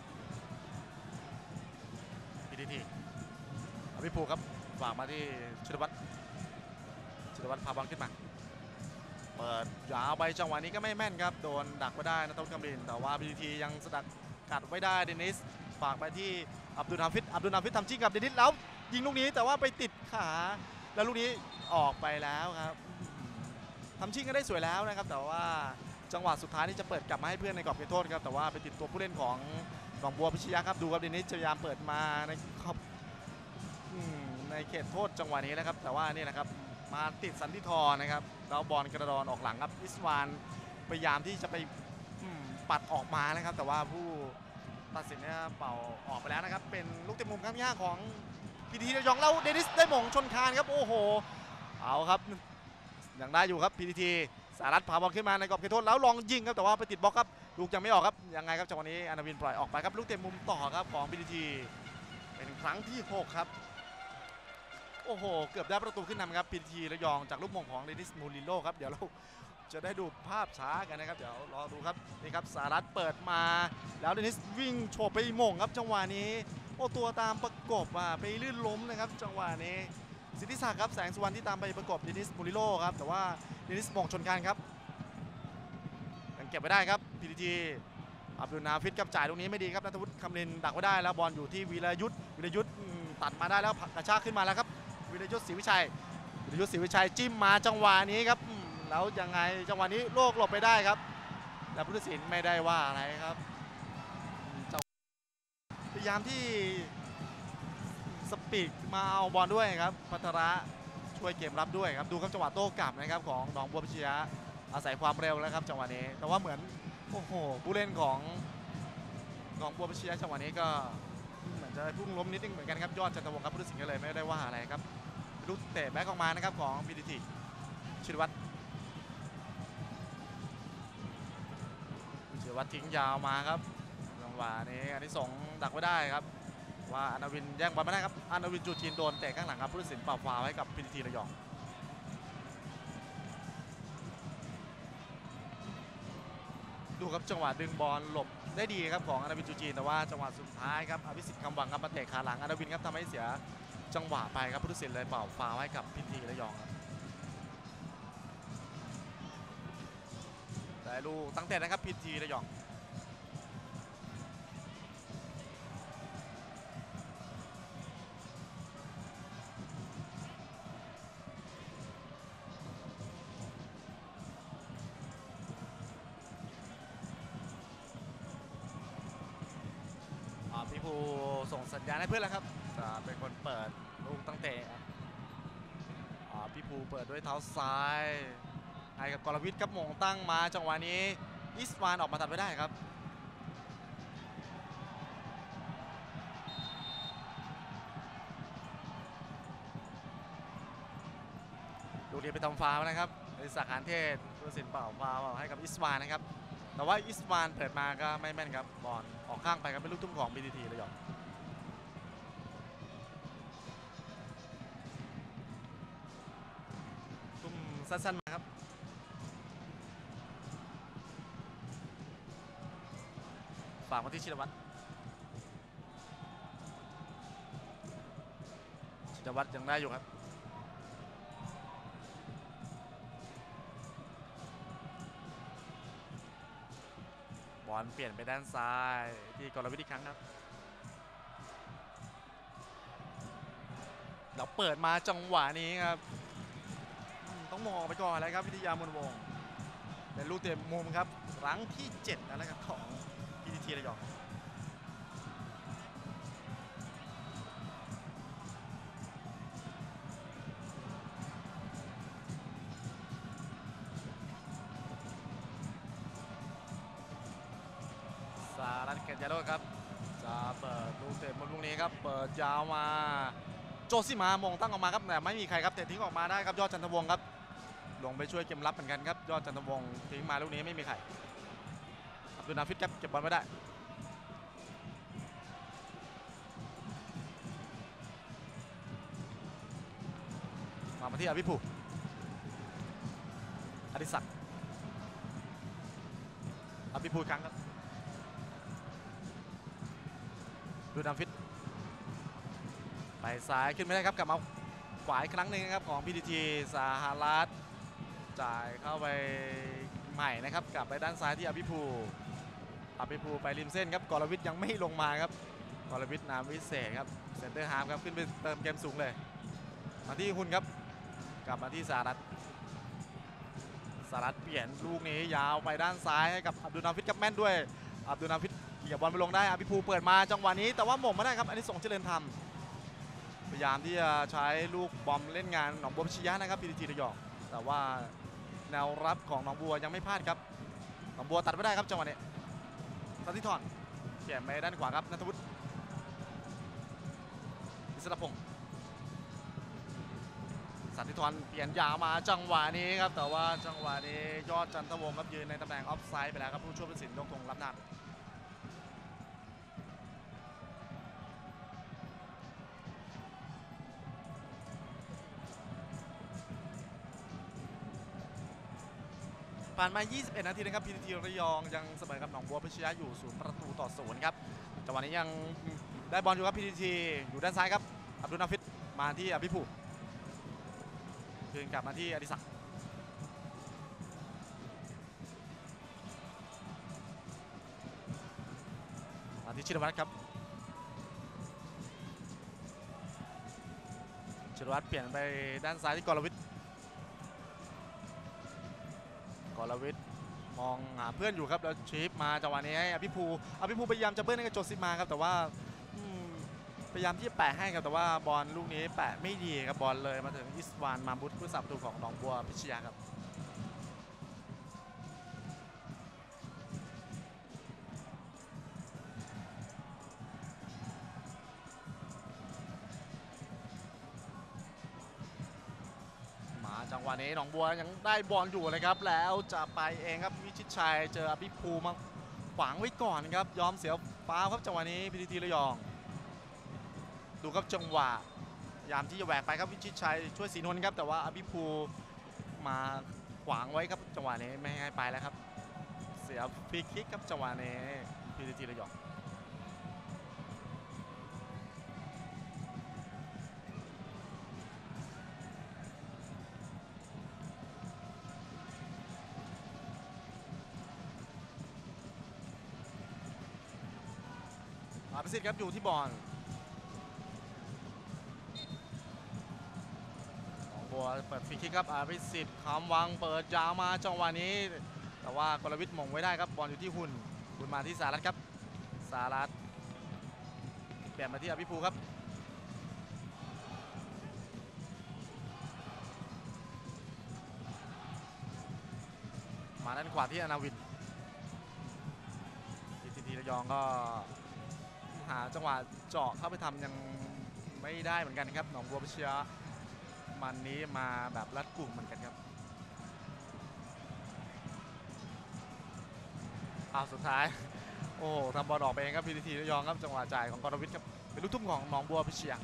พีทีทีอภิภูครับฝากมาที่ชินวัตรชินวัตรพาบอลขึ้นมาเปิดยาวไปจังหวะนี้ก็ไม่แม่นครับโดนดักไว้ได้ณัฐวุฒิกำลินแต่ว่าพีทีทียังสกัดกัดไว้ได้เดนิสฝากไปที่อับดุลฮาฟิดอับดุลฮาฟิดทำชิ่งกับเดนิสแล้วยิงลูกนี้แต่ว่าไปติดขาแล้วลูกนี้ออกไปแล้วครับทำชิ่งก็ได้สวยแล้วนะครับแต่ว่าจังหวะสุดท้ายนี่จะเปิดกลับมาให้เพื่อนในกรอบเขตโทษครับแต่ว่าไปติดตัวผู้เล่นของหนองบัวพิชยะครับดูครับเดนิสพยายามเปิดมาในขอบในเขตโทษจังหวะนี้นะครับแต่ว่านี่นะครับมาติดสันติธรนะครับแล้วบอลกระดอนออกหลังครับอิสวานพยายามที่จะไปปัดออกมานะครับแต่ว่าผู้ตัดสินเนี่ยเป่าออกไปแล้วนะครับเป็นลูกเตะมุมข้างยากของพีทีทีระยองแล้วเดนิสได้หม่งชนคานครับโอ้โหเอาครับยังได้อยู่ครับพีทีทีสารัตพาบอลขึ้นมาในกรอบเขตโทษแล้วลองยิงครับแต่ว่าไปติดบล็อกครับลูกยังไม่ออกครับยังไงครับจังหวะนี้อนาวินปล่อยออกไปครับลูกเตะมุมต่อครับของพีทีทีเป็นครั้งที่หกครับโอ้โหเกือบได้ประตูขึ้นนำครับพีทีทีระยองจากลูกมงของเดนิสมูริโลครับเดี๋ยวเราจะได้ดูภาพช้ากันนะครับเดี๋ยวรอดูครับนี่ครับสารัตเปิดมาแล้วเดนิสวิ่งโฉบไปหม่งครับจังหวะนี้โอ้ตัวตามประกบอ่ะไปลื่นล้มนะครับจังหวะนี้สิทธิศักดิ์ครับแสงสุวรรณที่ตามไปประกบเดนิสมูริโลครับแต่ว่าเดนิสหม่งชนกันครับยังเก็บไว้ได้ครับพีทีทีอับดุลนาฟิดกับจ่ายตรงนี้ไม่ดีครับณัฐวุฒิคำลินดักไว้ได้แล้วบอลอยู่ที่วีรยุทธ์วีรยุทธ์ตัดมาได้แล้วกระชากขึ้นมาแล้วครับวีรยุทธ์ศรีวิชัยวีรยุทธ์ศรีวิชัยจิ้มมาจังหวะนี้ครับแล้วยังไงจังหวะนี้โลกหลบไปได้ครับแต่ผู้ตัดสินไม่ได้ว่าอะไรครับพยายามที่สปีดมาเอาบอลด้วยครับพัทระช่วยเกมรับด้วยครับดูครับจังหวะโต้กลับนะครับของหนองบัวพิชยะอาศัยความเร็วแล้วครับจังหวะนี้แต่ว่าเหมือนโอ้โหผู้เล่นของหนองบัวพิชยะจังหวะนี้ก็เหมือนจะพุ่งล้มนิดนึงเหมือนกันครับยอดจันทวงศ์ครับผู้ตัดสินก็เลยไม่ได้ว่าอะไรครับลูกเตะแบ็คออกมานะครับของพีทีทีชินวัตรชินวัตรทิ้งยาวมาครับจังหวะนี้อันที่สองดักไว้ได้ครับว่าอนาวินแย่งบอลไม่ได้ครับอนาวินจูจีนโดนเตะข้างหลังครับผู้ตัดสินเป่าฟาวล์ให้กับพีทีทีระยองดูครับจังหวะดึงบอลหลบได้ดีครับของอนาวินจูจีนแต่ว่าจังหวะสุดท้ายครับอภิสิทธิ์คำหวังครับมาเตะขาหลังอนาวินครับทำให้เสียจังหวะไปครับผู้ตัดสินเลยเป่าฟาวล์ให้กับพีทีทีระยองแต่ลูกตั้งแต่นะครับพีทีทีระยองพี่ภูส่งสัญญาณให้เพื่อนแล้วครับจะเป็นคนเปิดลูกตั้งแต่พี่ภูเปิดด้วยเท้าซ้ายให้กับกรวิทย์ครับมงตั้งมาจังหวะนี้อิสวานออกมาตัดไว้ได้ครับลูกนี้ไปทำฟาวล์นะครับในสาขาเทศผู้ตัดสินเป่าฟาวล์ให้กับอิสวานนะครับแต่ว่าอิสวานเปิดมาก็ไม่แม่นครับบอลออกข้างไปครับเป็นลูกทุ่มของ พี ที ที ระยองทุ่มสั้นๆมาครับฝากมาที่ชินวัตรชินวัตรยังได้อยู่ครับบอลเปลี่ยนไปด้านซ้ายที่กรวิทย์อีกครั้งครับแล้วเปิดมาจังหวะนี้ครับต้องมองไปก่อนแล้วครับวิทยามนวงศ์เป็นลูกเตะมุมครับครั้งที่เจ็ดแล้วนะครับของพีทีทีระยองสารัตเกตยาโดครับจะเปิดลูกเตะมุมลูกนี้ครับเปิดยาวมาโจซิมามงตั้งออกมาครับแต่ไม่มีใครครับเตะทิ้งออกมาได้ครับยอดจันทวงศ์ครับลลงไปช่วยเกมรับเหมือนกันครับยอดจันทวงศ์ทิ้งมาลูกนี้ไม่มีใครอับดุลนาฟิดครับเก็บบอลไม่ได้มามาที่อภิภูอดิศักดิ์อภิภูครั้งครับดูนาฟิดไปซ้ายขึ้นไม่ได้ครับกลับมาขวาอีกครั้งหนึ่งครับของพีทีทีสหรัฐจ่ายเข้าไปใหม่นะครับกลับไปด้านซ้ายที่อภิภูอภิภูไปริมเส้นครับกรวิทย์ยังไม่ลงมาครับกรวิทย์นามวิเศษครับเซนเตอร์ฮาล์ฟครับขึ้นไปเติมเกมสูงเลยมาที่คุณครับกลับมาที่สหรัฐสหรัฐเปลี่ยนลูกนี้ยาวไปด้านซ้ายให้กับอับดุลนาฟิดกับแม่นด้วยอับดุลนาฟิดเกี่ยวบอลไปลงได้อภิภูเปิดมาจังหวะนี้แต่ว่าหม่งไม่ได้ครับอันนี้ส่งเจริญธรรมพยายามที่จะใช้ลูกบอมเล่นงานหนองบัวพิชยะนะครับพีทีทีระยองแต่ว่าแนวรับของหนองบัวยังไม่พลาดครับหนองบัวตัดไม่ได้ครับจังหวะนี้สันติธรเปลี่ยนไปด้านขวาครับณัฐวุฒิอิสระพงศ์สันติธรเปลี่ยนยาวมาจังหวะนี้ครับแต่ว่าจังหวะนี้ยอดจันทวงศ์ครับยืนในตำแหน่งออฟไซด์ไปแล้วครับผู้ช่วยผู้ตัดสินยกธงรับหน้าผ่านมายี่สิบเอ็ดนาทีนะครับพีทีทีระยองยังเสมอกับหนองบัวพิชยะอยู่ศูนย์ประตูต่อศูนย์ครับจังหวะนี้ยังได้บอลอยู่ครับพีทีทีอยู่ด้านซ้ายครับอับดุลนาฟิดมาที่อภิภูคืนกลับมาที่อดิศักดิ์มาที่ชินวัตรครับชินวัตรเปลี่ยนไปด้านซ้ายที่กรวิทย์กรวิทย์มองหาเพื่อนอยู่ครับแล้วชีฟมาจังหวะนี้ให้อภิภูอภิภูพยายามจะเบิ้ลให้กับโจซิมาครับแต่ว่าพยายามที่จะแปะให้ครับแต่ว่าบอลลูกนี้แปะไม่ดีครับบอลเลยมาถึงอิสวานมาบุตผู้สับประตูของหนองบัวพิชยะครับจังหวะนี้หนองบัวยังได้บอลอยู่เลยครับแล้วจะไปเองครับวิชิตชัยเจออภิภูมาขวางไว้ก่อนครับยอมเสียฟาวครับจังหวะนี้พีทีทีระยองดูครับจังหวะยามที่จะแหวกไปครับวิชิตชัยช่วยศรีนนท์ครับแต่ว่าอภิภูมาขวางไว้ครับจังหวะนี้ไม่ให้ไปแล้วครับเสียฟรีคิกครับจังหวะนี้พีทีทีระยองอภิสิทธิ์ครับอยู่ที่บอลของบัวเปิดฟรีคิกครับอภิสิทธิ์คำวังเปิดยาวมาจังหวะนี้แต่ว่ากรวิทย์มงไว้ได้ครับบอลอยู่ที่หุ่นหุ่นมาที่สารัตครับสารัตเปลี่ยนมาที่อภิภูครับมาด้านขวาที่อนาวินพีทีทีระยองก็หาจังหวะเจาะเข้าไปทำยังไม่ได้เหมือนกันครับหนองบัวพิชยะมันนี้มาแบบรัดกุ่มเหมือนกันครับเอาสุดท้ายโอ้ทำบอลออกไปเองครับพีทีทีระยองครับจังหวะจ่ายของกรวิทย์ครับเป็นลูกทุ่มของหนองบัวพิชยะ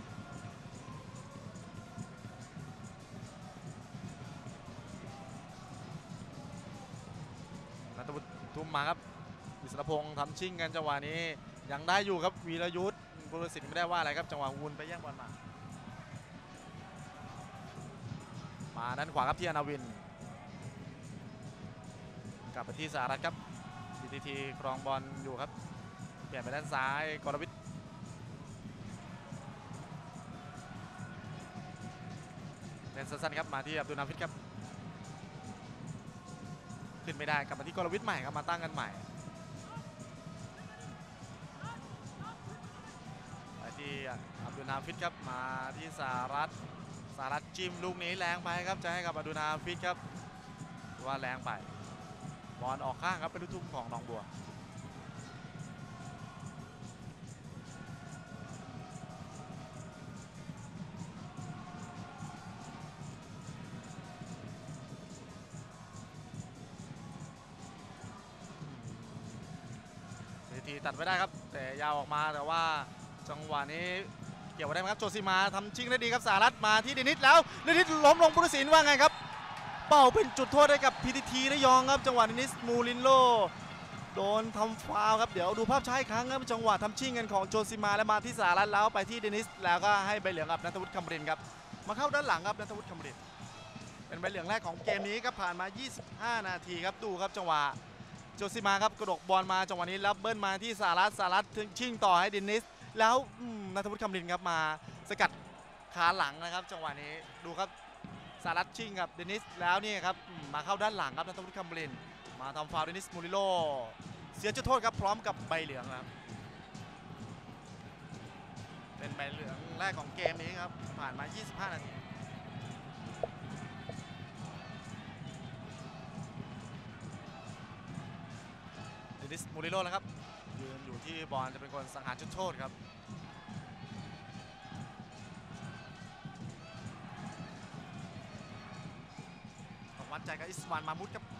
นัทวุฒิทุ่มมาครับอิสระพงศ์ทำชิ่งกันจังหวะนี้ยังได้อยู่ครับวีรยุทธ์บุรสิทธิ์ไม่ได้ว่าอะไรครับจังหวะวุนไปแย่งบอลมามาด้านขวาครับที่อนาวินกลับไปที่สหรัฐครับพีทีทีครองบอลอยู่ครับเปลี่ยนไปด้านซ้ายกรวิทย์เล่นสั้นๆครับมาที่อับดุลนาฟิดครับขึ้นไม่ได้กลับมาที่กรวิทย์ใหม่ครับมาตั้งกันใหม่ที่อับดุลนาฟิดครับมาที่สหรัฐสหรัฐจิ้มลูกนี้แรงไปครับจะให้กับอับดุลนาฟิดครับว่าแรงไปบอลออกข้างครับเป็นลูกทุ่มของหนองบัวทีตัดไม่ได้ครับแต่ยาวออกมาแต่ว่าจังหวะนี้เกี่ยวได้ไหมครับโจซิมาทำชิงได้ดีครับสหรัฐมาที่เดนิสแล้วเดนิสล้มลงผู้ตัดสินว่าไงครับเป้าเป็นจุดโทษให้กับ พี ที ที ระยองครับจังหวะเดนิสมูรินโลโดนทำฟาวล์ครับเดี๋ยวดูภาพช้าอีกครั้งครับจังหวะทำชิงกันของโจซิมาและมาที่สหรัฐแล้วไปที่เดนิสแล้วก็ให้ใบเหลืองกับณัฐวุฒิคำรินครับมาเข้าด้านหลังครับณัฐวุฒิคำรินเป็นใบเหลืองแรกของเกมนี้ครับผ่านมายี่สิบห้านาทีครับดูครับจังหวะโจซิมาครับกระดกบอลมาจังหวะนี้แล้วเบิ้ลมาที่สหรัฐสหรัฐชิงต่อให้เดนิสแล้วณัฐวุฒิคำรินครับมาสกัดขาหลังนะครับจังหวะนี้ดูครับสหรัฐชิงกับเดนิสแล้วนี่ครับมาเข้าด้านหลังครับณัฐวุฒิคำรินมาทำฟาวล์เดนิสมูริโลเสียจุดโทษครับพร้อมกับใบเหลืองครับเป็นใบเหลืองแรกของเกมนี้ครับผ่านมายี่สิบห้านาทีเดนิสมูริโลแล้วครับยืนอยู่ที่บอลจะเป็นคนสังหารจุดโทษครับวัดใจกับอิสมานมามุดครับ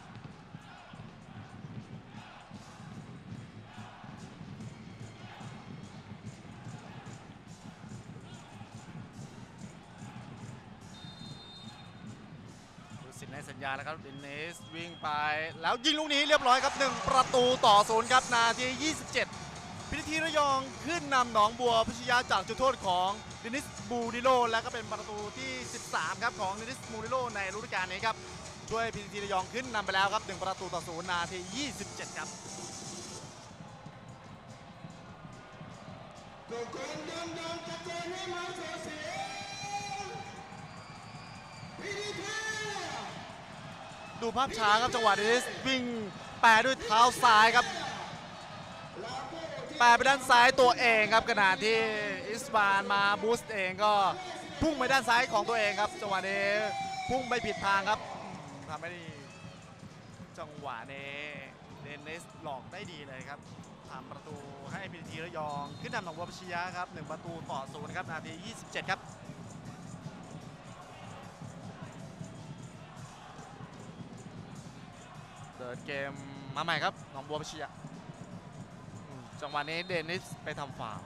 สินในสัญญาแล้วครับเดนิสวิ่งไปแล้วยิงลูกนี้เรียบร้อยครับหนึ่งประตูต่อศูนย์ครับนาทียี่สิบเจ็ด พี ที ที ระยองขึ้นนำหนองบัวพิชยาจากจุดโทษของเดนิสมูริโลและก็เป็นประตูที่สิบสามครับของเดนิสมูริโลในฤดูกาลนี้ครับช่วย พี ที ที ระยองขึ้นนำไปแล้วครับหนึ่งประตูต่อศูนย์นาทียี่สิบเจ็ดครับดูภาพช้าครับจังหวะเดนิสวิ่งแปรด้วยเท้าซ้ายครับแปรไปด้านซ้ายตัวเองครับขณะที่อิสบานมาบูสต์เองก็พุ่งไปด้านซ้ายของตัวเองครับจังหวะนี้พุ่งไปผิดทางครับทำให้จังหวะนี้เดนิสหลอกได้ดีเลยครับทำประตูให้ พี ที ที ระยองขึ้นนำหนองบัวพิชยาครับหนึ่งประตูต่อศูนย์ครับนาทียี่สิบเจ็ดครับเดินเกมมาใหม่ครับหนองบัวพิชยาจังหวะนี้เดนิสไปทำฟาวล์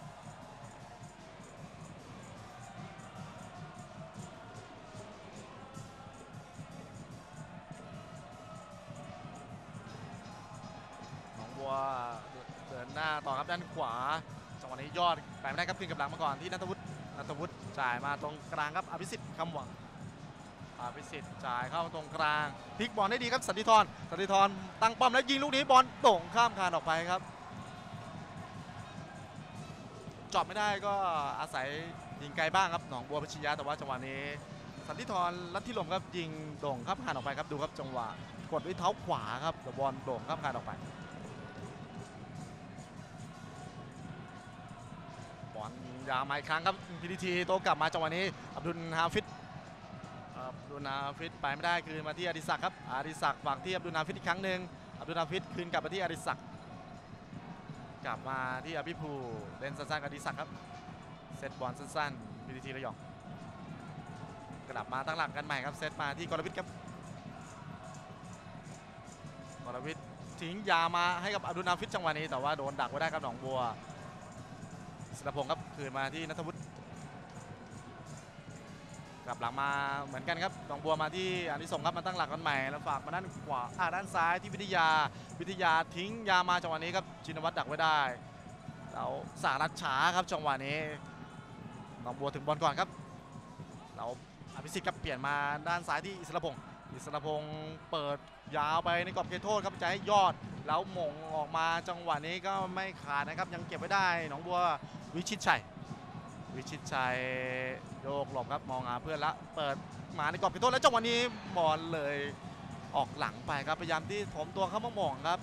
หนองบัวเดินหน้าต่อครับด้านขวาจังหวะนี้ยอดไปไม่ได้ครับคืนกับหลังมาก่อนที่ณัฐวุฒิณัฐวุฒิจ่ายมาตรงกลางครับอภิสิทธิ์คำหวังอภิสิทธิ์จ่ายเข้าตรงกลางพลิกบอลได้ดีครับสันติธรสันติธรตั้งป้อมแล้วยิงลูกนี้บอลโด่งข้ามคานออกไปครับจอบไม่ได้ก็อาศัยยิงไกลบ้างครับหนองบัวพิชยาแต่ว่าจังหวะนี้สันติธรลัทธิลมครับยิงโด่งข้ามคานออกไปครับดูครับจังหวะกดด้วยเท้าขวาครับแต่บอลโด่งข้ามคานออกไปบอลยาวมาอีกครั้งครับ พี ที ที โต้กลับมาจังหวะนี้อับดุลฮาฟิดอับดุลฮาฟิดไปไม่ได้คืนมาที่อดิศักดิ์ครับอดิศักดิ์ฝากที่อับดุลฮาฟิดอีกครั้งหนึ่งอับดุลฮาฟิดคืนกลับมาที่อดิศักดิ์กลับมาที่อภิภูเล่นสั้นๆกับอดิศักดิ์ครับเซตบอลสั้นๆ พี ที ที ระยองกลับมาตั้งหลักกันใหม่ครับเซตมาที่กรวิทย์ครับกรวิทย์ทิ้งยามาให้กับอับดุลฮาฟิดจังหวะนี้แต่ว่าโดนดักไว้ได้ครับหนองบัวศิลพงศ์ครับคืนมาที่ณัฐวุฒิกลับหลังมาเหมือนกันครับหนองบัวมาที่อานิสงส์ครับมาตั้งหลักกันใหม่แล้วฝากมาด้านขวาอ่าด้านซ้ายที่วิทยาวิทยาทิ้งยามาจังหวะนี้ครับชินวัตรดักไว้ได้แล้วสหรัฐช้าครับจังหวะนี้หนองบัวถึงบอลก่อนครับเราอภิสิทธิ์ครับเปลี่ยนมาด้านซ้ายที่อิสระพงศ์อิสระพงศ์เปิดยาวไปในกรอบเขตโทษครับจะให้ยอดแล้วหม่งออกมาจังหวะนี้ก็ไม่ขาดนะครับยังเก็บไว้ได้หนองบัววิชิตชัยวิชิตชัยโยกหลบครับมองหาเพื่อนละเปิดมาในกรอบเขตโทษแล้วจังหวะนี้บอลเลยออกหลังไปครับพยายามที่ถมตัวเข้ามามองครับ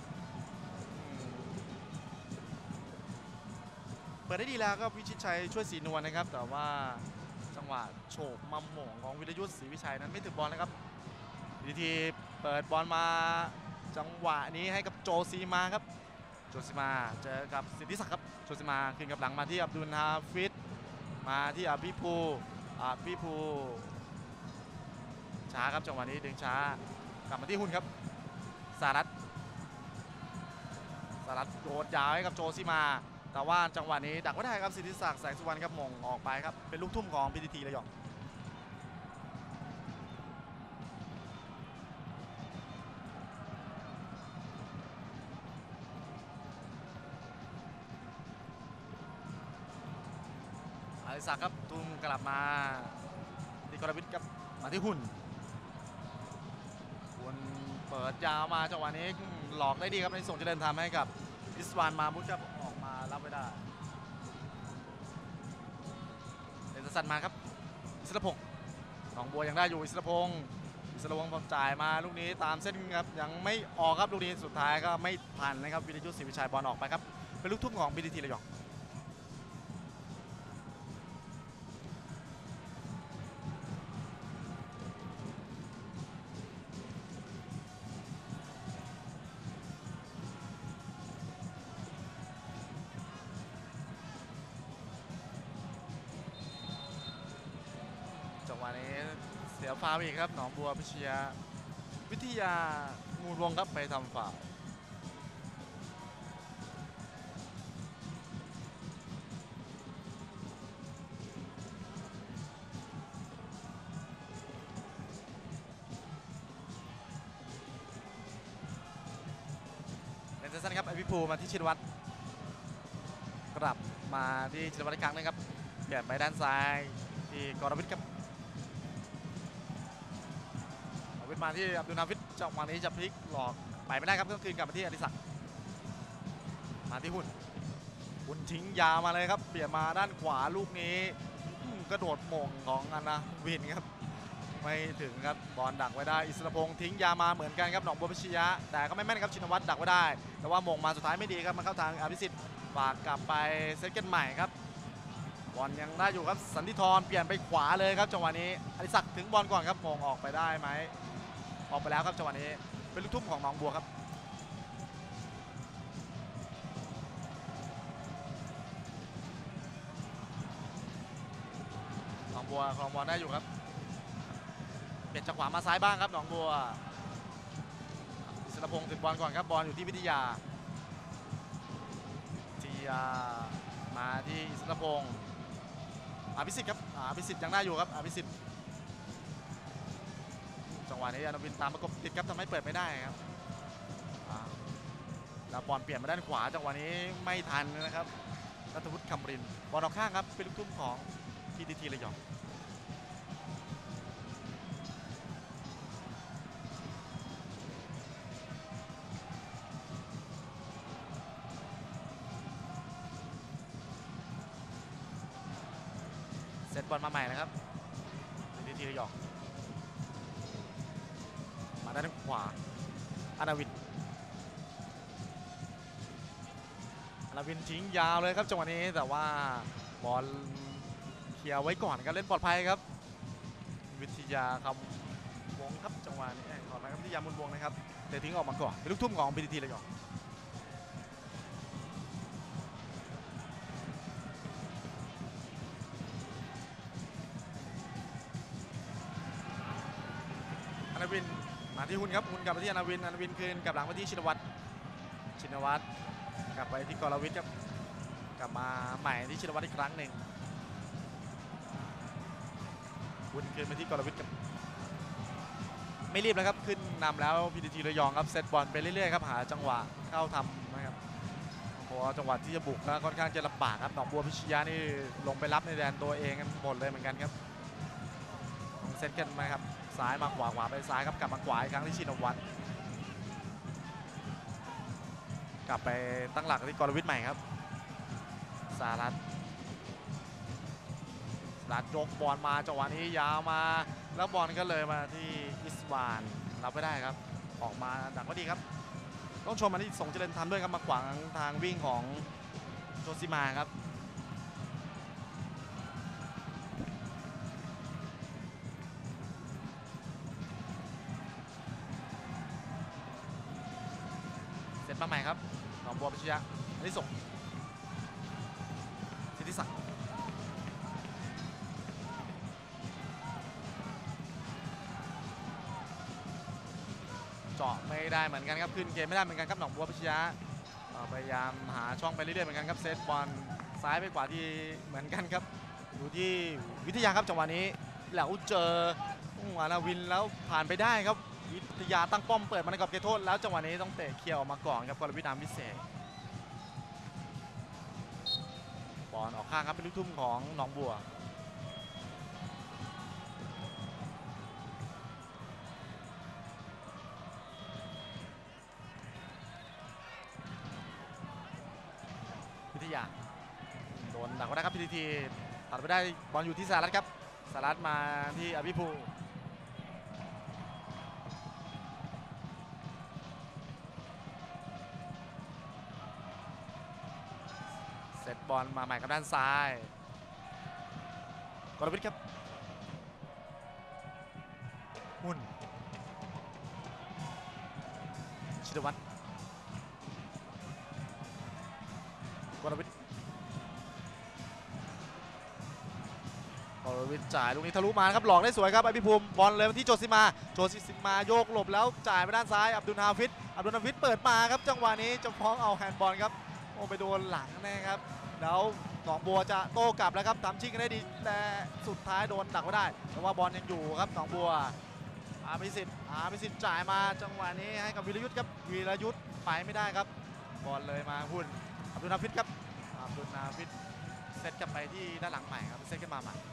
เปิดได้ดีแล้วก็วิชิตชัยช่วยสีนวลนะครับแต่ว่าจังหวะโฉบมาหม่งของวิรยุทธ์ศรีวิชัยนั้นไม่ถึงบอลนะครับทีทีเปิดบอลมาจังหวะนี้ให้กับโจซีมาครับโจซีมาเจอกับสิทธิศักดิ์ครับโจซีมาขึ้นกับหลังมาที่อับดุลฮาฟิดมาที่อภิภูอภิภูช้าครับจังหวะนี้ดึงช้ากลับมาที่หุ่นครับสหรัฐสรัตน์โยนยาวให้กับโจซิมาแต่ว่าจังหวะนี้ดักไม่ได้ครับสิทธิศักดิ์แสงสุวรรณครับมงออกไปครับเป็นลูกทุ่มของ พี ที ที ระยองอริศักดิ์ครับทุ่มกลับมาที่กรวิทย์ครับมาที่หุ่นหุ่นเปิดยาวมาจังหวะนี้หลอกได้ดีครับในส่งเจริญทำให้กับอิสวานมาบุตครับออกมารับไม่ได้เดนสันมาครับอิสระพงศ์หนองบัวยังได้อยู่อิสระพงศ์อิสระพงศ์จ่ายมาลูกนี้ตามเส้นครับยังไม่ออกครับลูกนี้สุดท้ายก็ไม่ทันนะครับวิริยุทธศรีวิชัยบอลออกไปครับเป็นลูกทุ่มของ พี ที ที ระยองจังหวะนี้เสียฟาวล์อีกครับหนองบัวพิชยาวิทยางูรวงครับไปทำฟาวล์เล่นสั้นๆครับอภิภูมิมาที่ชินวัตรกลับมาที่ชินวัตรอีกครั้งนึงครับเปลี่ยนไปด้านซ้ายที่กรวิทย์ครับมาที่อับดุลนาฟิดจังหวะนี้จะพลิกหลอกไปไม่ได้ครับก็คืนกลับมาที่อดิศักดิ์มาที่หุ่นหุ่นทิ้งยาวมาเลยครับเปลี่ยนมาด้านขวาลูกนี้กระโดดมงของอันนะวินครับไม่ถึงครับบอลดักไว้ได้อิสระพงศ์ทิ้งยามาเหมือนกันครับหนองบัวพิชยะแต่ก็ไม่แม่นครับชินวัตรดักไว้ได้แต่ว่ามงมาสุดท้ายไม่ดีครับมันเข้าทางอภิสิทธิ์ฝากกลับไปเซตกันใหม่ครับบอลยังได้อยู่ครับสันติธรเปลี่ยนไปขวาเลยครับจังหวะนี้อดิศักดิ์ถึงบอลก่อนครับมงออกไปได้ไหมออกไปแล้วครับจังหวะนี้เป็นลูกทุ่มของหนองบัวครับหนองบัวครองบอลได้อยู่ครับเปลี่ยนจากขวามาซ้ายบ้างครับหนองบัวอิสระพงศ์ถึงบอลก่อนครับบอลอยู่ที่วิทยาวิทยามาที่อิสระพงศ์อภิสิทธิ์ครับอภิสิทธิ์ยังได้อยู่ครับอภิสิทธิ์จังหวะนี้อนุวินตามประกบติดครับทำให้เปิดไม่ได้ครับแล้วบอลเปลี่ยนมาด้านขวาจังหวะนี้ไม่ทันนะครับนัทวุฒิคำรินบอลออกข้างครับเป็นลูกทุ่มของ พี ที ที ระยองเซตบอลมาใหม่นะครับ พี ที ที ระยองด้านขวาอนาวินอนาวินทิ้งยาวเลยครับจังหวะนี้แต่ว่าบอลเคลียร์ไว้ก่อนครับเล่นปลอดภัยครับวิทยาคำวงครับจังหวะนี้ขอมาครับวิทยามุนวงนะครับแต่ทิ้งออกมาก่อนเป็นลูกทุ่มของ พี ที ที ระยองอนาวินมาที่หุ่นครับหุ่นกลับไปที่อนาวินอนาวินคืนกลับหลังไปที่ชินวัตรชินวัตรกลับไปที่กรวิทย์ครับกลับมาใหม่ที่ชินวัตรอีกครั้งหนึ่งหุ่นคืนไปที่กรวิทย์ครับไม่รีบแล้วครับขึ้นนำแล้ว พี ที ที ระยองครับเซตบอลไปเรื่อยๆครับหาจังหวะเข้าทำนะครับเพราะจังหวะที่จะบุกก็ค่อนข้างจะลำบากครับหนองบัวพิชยานี่ลงไปรับในแดนตัวเองกันหมดเลยเหมือนกันครับเซตกันไหมครับซ้ายมาขวาขวาไปซ้ายครับกลับมาขวาอีกครั้งที่ชินวัตรกลับไปตั้งหลักที่กรวิทย์ใหม่ครับสารัตสารัตยกบอลมาจังหวะนี้ยาวมาแล้วบอลก็เลยมาที่อิสวานรับไม่ได้ครับออกมาดักก็ดีครับต้องชมมาที่ส่งเจริญทำด้วยครับมาขวางทางวิ่งของโจซิมาครับมาใหม่ครับหนองบัวพิชยะอันนี้ส่งสิทธิศักดิ์เจาะไม่ได้เหมือนกันครับขึ้นเกมไม่ได้เหมือนกันครับหนองบัวพิชยะพยายามหาช่องไปเรื่อยๆเหมือนกันครับเซตบอลซ้ายไปกว่าที่เหมือนกันครับดูที่วิทยาครับจังหวะนี้แล้วเจอวานาวินแล้วผ่านไปได้ครับวิทยาตั้งป้อมเปิดมาในกรอบเขตโทษแล้วจังหวะนี้ต้องเตะเขี่ยวมาก่อนครับกรวิทย์นามวิเศษบอลออกข้างครับเป็นลูกทุ่มของหนองบัววิทยาโดนดักไว้ได้ครับพีทีทีตัดไปได้บอลอยู่ที่สารัตครับสารัตมาที่อภิภูเซตบอลมาใหม่กับด้านซ้ายกรวิทย์ครับหุ่นชินวัตรกรวิทย์กรวิทย์จ่ายลูกนี้ทะลุมาครับหลอกได้สวยครับไอพี่ภูมิบอลเลยที่โจซิมาโจซิมาโยกหลบแล้วจ่ายไปด้านซ้ายอับดุลฮาฟิดอับดุลฮาฟิดเปิดมาครับจังหวะนี้จะฟ้องเอาแฮนด์บอลครับโอ้ไปโดนหลังนะครับแล้วหนองบัวจะโต้กลับแล้วครับทำชิงกันได้ดีแต่สุดท้ายโดนดักไว้ได้แต่ว่าบอลยังอยู่ครับหนองบัวอาภิสิทธิ์อาภิสิทธิ์จ่ายมาจังหวะนี้ให้กับวีรยุทธ์ครับวีรยุทธ์ไปไม่ได้ครับบอลเลยมาหุ่นอับดุลฮาฟิดครับอับดุลฮาฟิดเซตกลับไปที่ด้านหลังใหม่ครับเซตขึ้นมาใหม่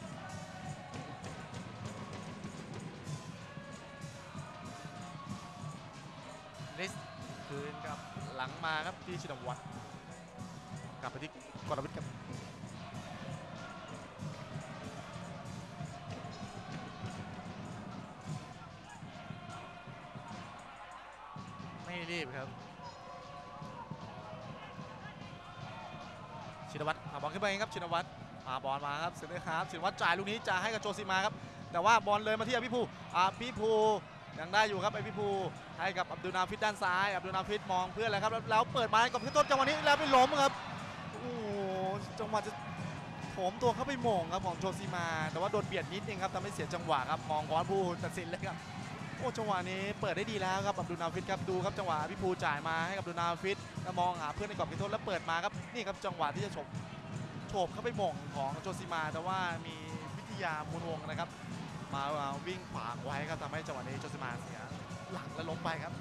ลิสคืนกับหลังมาครับที่ชินวัตรกลับไปที่กรวิทย์ครับไม่รีบครับชินวัตรบอลขึ้นไปครับชินวัตรพาบอลมาครับเซนเตอร์ครับชินวัตรจ่ายลูกนี้จะให้กับโจซิมาครับแต่ว่าบอลเลยมาที่อภิภูอภิภูยังได้อยู่ครับอภิภูให้กับอับดุลนาฟิดด้านซ้ายอับดุลนาฟิดมองเพื่อนเลยครับแล้วเปิดมากับขึ้นต้นจังหวะนี้แล้วไปล้มครับโอ้จังหวะจะโถมตัวเข้าไปโหม่งครับของโจซิมาแต่ว่าโดนเบียดนิดนึงครับทำให้เสียจังหวะครับมองบอลผู้ตัดสินเลยครับโอ้จังหวะนี้เปิดได้ดีแล้วครับอับดุลนาฟิดครับดูครับจังหวะพี่ภูจ่ายมาให้กับอับดุลนาฟิดแล้วมองหาเพื่อนในกรอบเขตโทษแล้วเปิดมาครับนี่ครับจังหวะที่จะฉกโฉบเข้าไปโหม่งของโจซิมาแต่ว่ามีวิทยามูลวงนะครับมาวิ่งขวางไว้ครับทำให้จังหวะนี้โจซิมาเสียหลังและล้มไปครับ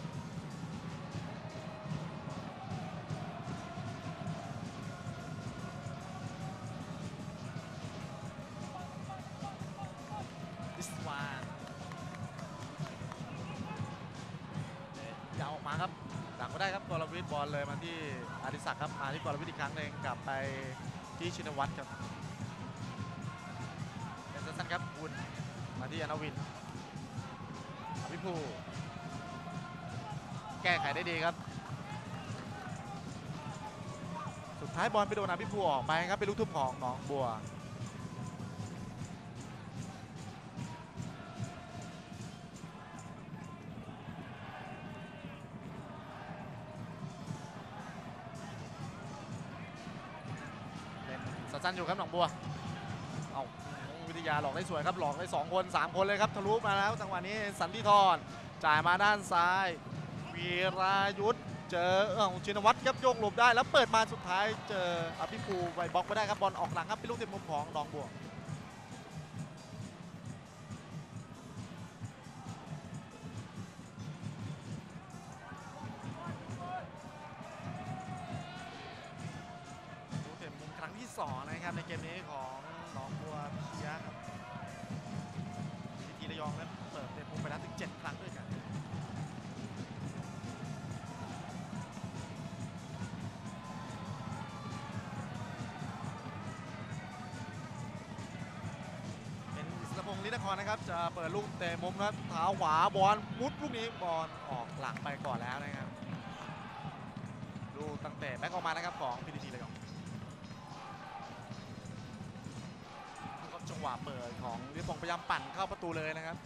ยาวออกมาครับดักไม่ได้ครับกรวิทย์บอลเลยมาที่อดิศักดิ์ครับมาที่กรวิทย์อีกครั้งหนึ่งกลับไปที่ชินวัตรครับเป็นสั้นๆครับวุ่นมาที่อนาวินอภิภูแก้ไขได้ดีครับสุดท้ายบอลไปโดนอภิภูออกไปครับเป็นลูกทุ่มของหนองบัวสั้นอยู่ครับหนองบัวเอาวิทยาหลอกได้สวยครับหลอกได้สองคนสามคนเลยครับทะลุมาแล้วจังหวะนี้สันติธรจ่ายมาด้านซ้ายวีรายุทธเจอเออชินวัตรครับโยกหลบได้แล้วเปิดมาสุดท้ายเจออภิภูไปบล็อกไม่ได้ครับบอลออกหลังครับเป็นลูกเตะมุมของหนองบัวครั้งที่สองนะครับในเกมนี้ของหนองบัวพิชยะครับพีทีระยองนั้นเปิดเตะมุมไปแล้วถึงเจ็ดครั้งด้วยกันเป็นอิสระพงษ์ฤทธิ์นครนะครับจะเปิดลูกเตะมุมแล้วเท้าขวาบอลมุดลูกนี้บอลออกหลังไปก่อนแล้วนะครับลูกตั้งแต่แบ็คออกมานะครับของพีทีระยองจังหวะเปิดของฤทธิ์พงษ์พยายามปั่นเข้าประตูเลยนะครับ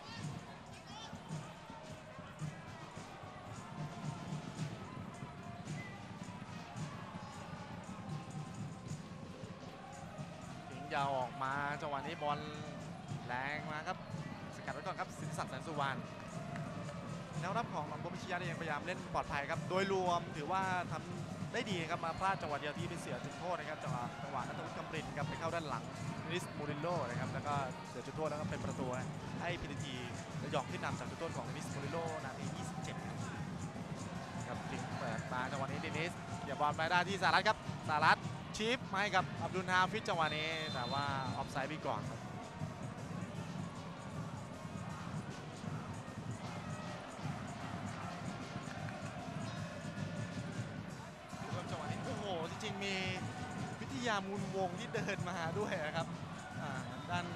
ถึงยาวออกมาจังหวะนี้บอลแรงมาครับสกัดไว้ก่อนครับสิทธิศักดิ์แสนสุวรรณแนวรับของหนองบัวพิชยะยังพยายามเล่นปลอดภัยครับโดยรวมถือว่าทำได้ดีครับมาพลาดจังหวะเดียวที่เป็นเสียจุดโทษนะครับจังหวะจังหวะนัทวุฒิกำปรินครับไปเข้าด้านหลังนิสมูรินโญ่นะครับแล้วก็เสียจุดโทษแล้วก็เป็นประตูให้พีทีทีระยองขึ้นนำจากจุดโทษของนิสมูรินโญ่นาทียี่สิบเจ็ดครับพลิกเปิดมาจังหวะนี้เดนิสเดี๋ยวบอลไปได้ที่สหรัฐครับสหรัฐชิปมาให้กับอับดุลฮาฟิซจังหวะนี้แต่ว่าออฟไซด์ไปก่อนครับจังหวะนี้โอ้โหจริงๆมีวิทยามูลวงที่เดินมาด้วยนะครับด้าน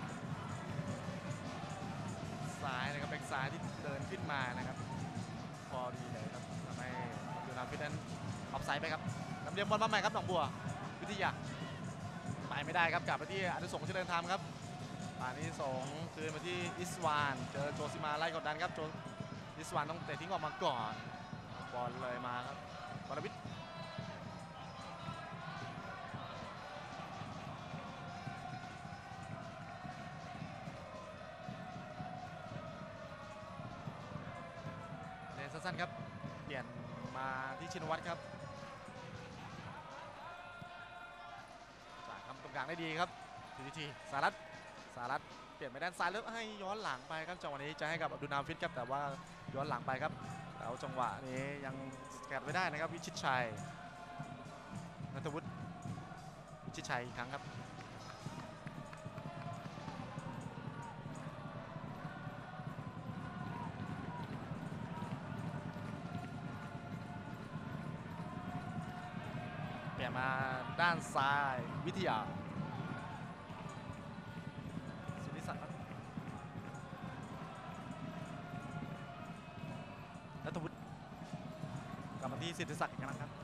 ซ้ายนะครับแบ็กซ้ายที่เดินขึ้นมานะครับพอดีเลยครับทำให้อับดุลฮาฟิซนั้นออฟไซด์ไปครับลำเลียงบอลมาใหม่ครับหนองบัววิทยาไปไม่ได้ครับกลับไปที่อนุสงฆ์เจริญธรรมครับป่านนี้สงคืนมาที่อิสวานเจอโจซิมาไล่กดดันครับโจอิสวานต้องเตะทิ้งออกมาก่อนบอลเลยมาครับวรวิทย์เล่นสั้นๆครับเปลี่ยนมาที่ชินวัตรครับตรงกลางได้ดีครับทีทีสารัตสารัตเปลี่ยนไปด้านซ้ายแล้วให้ย้อนหลังไปครับจังหวะนี้จะให้กับอับดุลนาฟิซครับแต่ว่าย้อนหลังไปครับแล้วจังหวะนี้ยังแกะไว้ได้นะครับวิชิตชัยนัทวุฒิวิชิตชัยอีกครั้งครับเปลี่ยนมาด้านซ้ายวิทยานัทวุฒิกลับมาที่สิทธิศักดิ์อีกครั้งครับ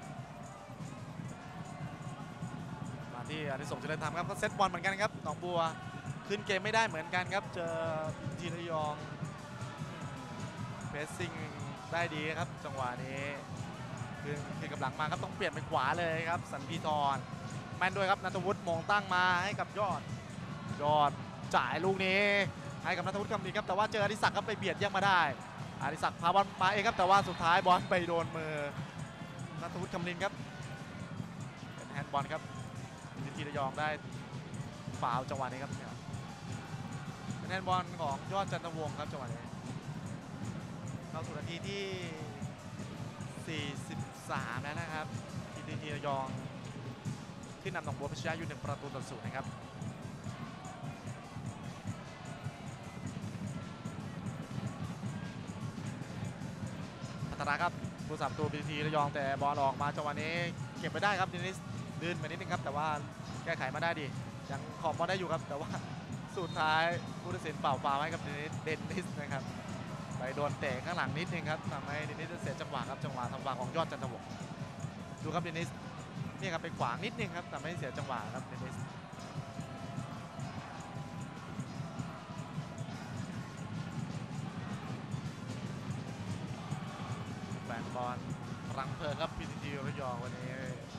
มาที่อนุสงฆ์เจริญธรรมครับก็เซตบอลเหมือนกันครับหนองบัวขึ้นเกมไม่ได้เหมือนกันครับเจอทีระยองเพรสซิ่งได้ดีครับจังหวะนี้คือคือกำลังมาครับต้องเปลี่ยนไปขวาเลยครับสันพีทรแม่นด้วยครับนัทวุฒิมงตั้งมาให้กับยอดยอดจ่ายลูกนี้ให้กับนัทวุฒิคำดีครับแต่ว่าเจออดิศักดิ์ครับไปเบียดแย่งมาได้อดิศักดิ์พาบอลมาเองครับแต่ว่าสุดท้ายบอลไปโดนมือนัทวุฒิคำลินครับเป็นแฮนด์บอลครับทีระยองได้ฟาวล์จังหวะนี้ครับเป็นแฮนด์บอลของยอดจันทวงศ์ครับจังหวะนี้เข้าสู่นาทีที่สี่สิบสามแล้วนะครับทีระยองที่นำหนองบัวพิชยะอยู่หนึ่งประตูต่อศูนย์นะครับครับผู้สามตัวพีทีระยองแต่บอลออกมาจังหวะนี้เก็บไปได้ครับเดนิสลื่นไปนิดนึงครับแต่ว่าแก้ไขมาได้ดียังขอบบอลได้อยู่ครับแต่ว่าสุดท้ายผู้ตัดสินเป่าฟาวล์ให้กับเดนิสเดนิสนะครับไปโดนเตะข้างหลังนิดนึงครับทำให้เดนิสเสียจังหวะครับจังหวะทำฟาวล์ของยอดจันทวงศ์ดูครับเดนิสนี่ครับไปขวางนิดนึงครับทำให้เสียจังหวะครับเดนิสบอลรังเพลิงครับพีทีทีระยองวันนี้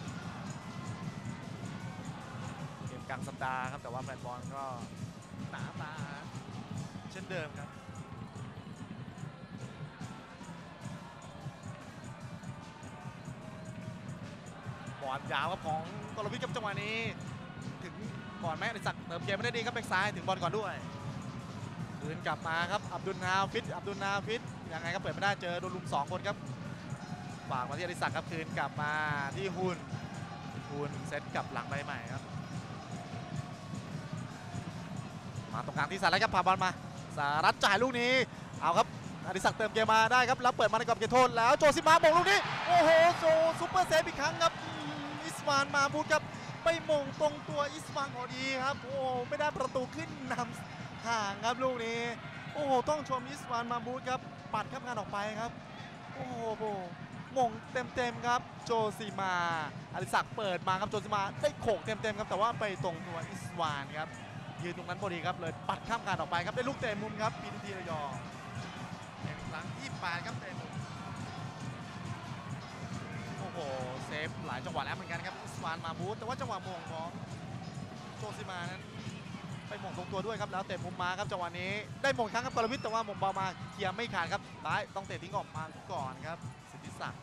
เกมกลางสัปดาห์ครับแต่ว่าแฟนบอลก็หนาตาเช่นเดิมครับบอลยาวครับของกรวิทย์ครับจังหวะนี้ถึงก่อนแม่ในศักดิ์เติมเกมไม่ได้ดีครับแบ็กซ้ายถึงบอลก่อนด้วยคืนกลับมาครับอับดุลนาฟิซอับดุลนาฟิซยังไงก็เปิดไม่ได้เจอโดนลุมสองคนครับฝากมาที่อดิศักดิ์ครับคืนกลับมาที่หุ่นหุ่นเซตกลับหลังไปใหม่ครับมาตรงกลางที่สารัตครับพาบอลมาสารัตจ่ายลูกนี้เอาครับอดิศักดิ์เติมเกมมาได้ครับแล้วเปิดมาในกรอบเขตโทษแล้วโจซิมาโมงลูกนี้โอ้โหโจซุปเปอร์เซฟอีกครั้งครับอิสมานมาบูดครับไปมงตรงตัวอิสมานพอดีครับโอ้ไม่ได้ประตูขึ้นนำห่างครับลูกนี้โอ้โหต้องชมอิสมานมาบูดครับปัดข้ามงานออกไปครับโอ้โหมงเต็มๆครับโจซิมาอดิศักดิ์เปิดมาครับโจซิมาได้โขกเต็มๆครับแต่ว่าไปตรงตัวอิสวานครับยืนตรงนั้นพอดีครับเลยปัดข้ามการออกไปครับได้ลูกเตะมุมครับพีทีระยองเป็นครั้งที่แปดครับเตะมุมโอ้โหเซฟหลายจังหวะแล้วเหมือนกันครับอิสวานมาบูทแต่ว่าจังหวะมงของโจซิมานั้นไปไปหม่งตรงตัวด้วยครับแล้วเตะมุมมาครับจังหวะนี้ได้หม่งครั้งครับกรวิทย์แต่ว่าหม่งเบามาเคลียร์ไม่ขาดครับซ้ายต้องเตะทิ้งออกมาก่อนครับสิทธิศักดิ์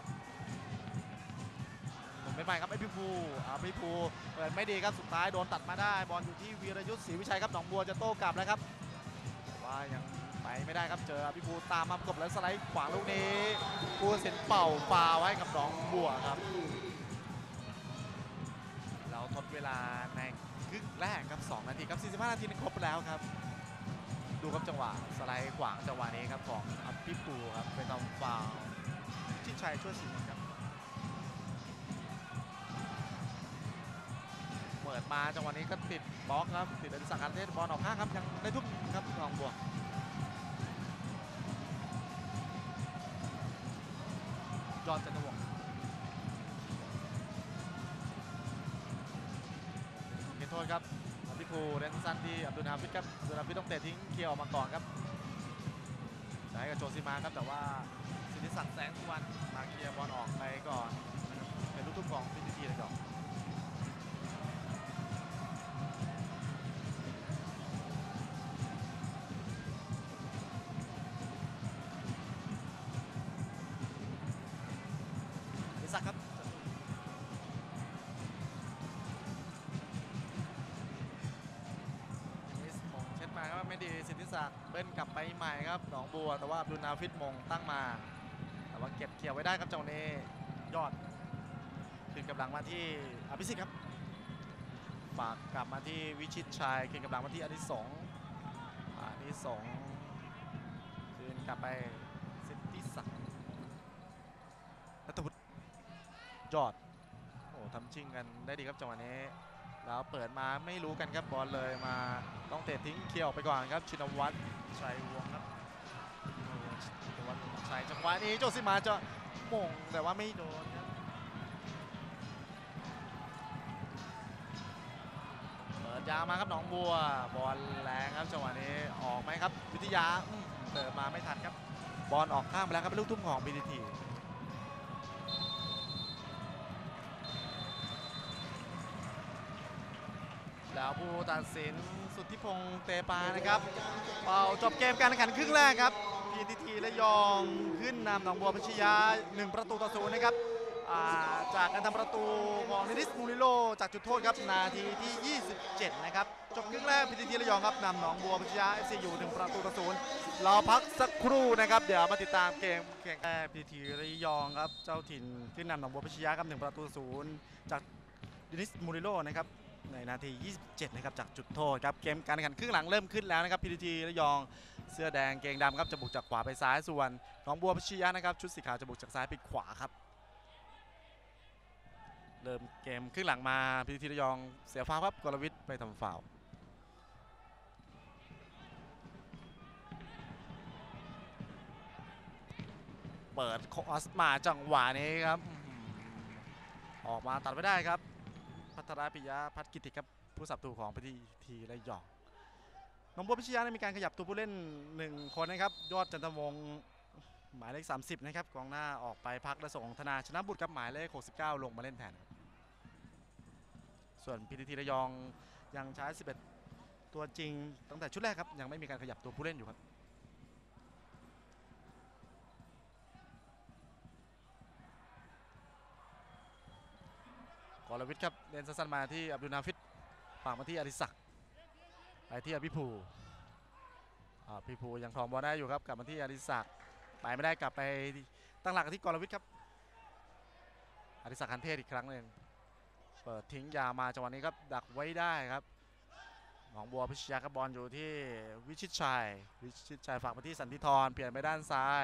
หม่งไม่ไปครับไอพี่ภูอ่าพี่ภูเปิดไม่ดีครับสุดท้ายโดนตัดมาได้บอลอยู่ที่วีรยุทธ์ศรีวิชัยครับหนองบัวจะโต้กลับแล้วครับว่ายังไปไม่ได้ครับเจอพี่ภูตามมาประกบแล้วสไลด์ขวางลูกนี้ภูเซ็นเป่าฟาวให้กับหนองบัวครับเราทดเวลาในครึ่งแรกครับสองนาทีครับสี่สิบห้านาทีครบแล้วครับดูครับจังหวะสไลด์ขวางจังหวะนี้ครับของอัพพิปูครับเป็นทำฟาวล์ชิดชัยช่วยสิงห์ครับเปิดมาจังหวะนี้ก็ติดบล็อกครับติดอดิศักดิ์ การเทศบอลออกข้างครับยังได้ทุกครับหนองบัวยอดจันทวงศ์เขตโทษครับพี่ภูเล่นสั้นที่อับดุลฮาฟิดครับอับดุลฮาฟิดต้องเตะทิ้งเคลียร์ออกมาก่อนครับใช้กับโจซิมาครับแต่ว่าสิทธิศักดิ์แสงสุวรรณมาเคลียร์บอลออกไปก่อนเป็นลูกทุ่งของพิธีทีเลยก่อนสิทธิศักดิ์ครับไม่ดีสิทธิศักดิ์เบิ้ลกลับไปใหม่ครับหนองบัวแต่ว่าอับดุลนาฟิดมงตั้งมาแต่ว่าเก็บเกี่ยวไว้ได้ครับจังหวะนี้ยอดคืนกำลังมาที่อภิสิทธิ์ครับฝากกลับมาที่วิชิตชัยคืนกำลังมาที่อนิสงส์อนิสงส์คืนกลับไปสิทธิศักดิ์นัทวุฒิยอดโอ้ทำชิงกันได้ดีครับจังหวะนี้แล้วเปิดมาไม่รู้กันครับบอลเลยมาต้องเตะทิ้งเคลียร์ออกไปก่อนครับชินวัตรชัยวงศ์ครับชินวัตรชัยจังหวะนี้โจซิมาจะมงแต่ว่าไม่โดนครับเปิดยาวมาครับหนองบัวบอลแรงครับจังหวะนี้ออกไหมครับวิทยาเติมมาไม่ทันครับบอลออกข้างไปแล้วครับเป็นลูกทุ่มของ บี ที ทีแล้วผู้ตัดสินสุทธิพงษ์เตปานะครับเป่าจบเกมการแข่งขันครึ่งแรกครับ พี ที ที ระยองขึ้นนำหนองบัวพิชยาหนึ่งประตูต่อศูนย์นะครับจากการทำประตูของนิดิสมูริโลจากจุดโทษครับนาทีที่ยี่สิบเจ็ดนะครับจบครึ่งแรก พี ที ที ระยองครับนำหนองบัวพิชยา เอฟ ซี อยู่หนึ่งประตูต่อศูนย์รอพักสักครู่นะครับเดี๋ยวมาติดตามเกมแข่งแรก พี ที ที ระยองครับเจ้าถิ่นขึ้นนำหนองบัวพิชยาครับหนึ่งประตูต่อศูนย์จากนิดิสมูริโลนะครับในนาทียี่สิบเจ็ดนะครับจากจุดโทษครับเกมการแข่งขันครึ่งหลังเริ่มขึ้นแล้วนะครับ พี ที ที ระยองเสื้อแดงเกงดำครับจะบุกจากขวาไปซ้ายส่วนหนองบัวพิชยานะครับชุดสีขาวจะบุกจากซ้ายไปขวาครับเริ่มเกมครึ่งหลังมา พี ที ที ระยองเสียฟาวครับกรวิทย์ไปทำฟาวเปิดคอสมาจังหวะนี้ครับออกมาตัดไม่ได้ครับพัทรปิยะพัฒกิติครับผู้สับตูของพี ที ที ระยองหนองบัวพิชยาได้มีการขยับตัวผู้เล่นหนึ่งคนนะครับยอดจันทวงศ์หมายเลขสามสิบนะครับกองหน้าออกไปพักและส่งธนาชนะบุตรครับหมายเลขหกสิบเก้าลงมาเล่นแทนส่วน พี ที ที ระยองยังใช้สิบเอ็ดตัวจริงตั้งแต่ชุดแรกครับยังไม่มีการขยับตัวผู้เล่นอยู่ครับกรวิทย์ครับเล่นสั้นๆมาที่อับดุลนาฟิดฝากมาที่อดิศักดิ์ไปที่อภิภูอภิภูยังครองบอลได้อยู่ครับกลับมาที่อดิศักดิ์ไปไม่ได้กลับไปตั้งหลักที่กรวิทย์ครับอดิศักดิ์คันเทศอีกครั้งหนึ่งเปิดทิ้งยามาจังหวะนี้ครับดักไว้ได้ครับหนองบัวพิชยาครับบอลอยู่ที่วิชิตชัยวิชิตชัยฝากมาที่สันติธรเปลี่ยนไปด้านซ้าย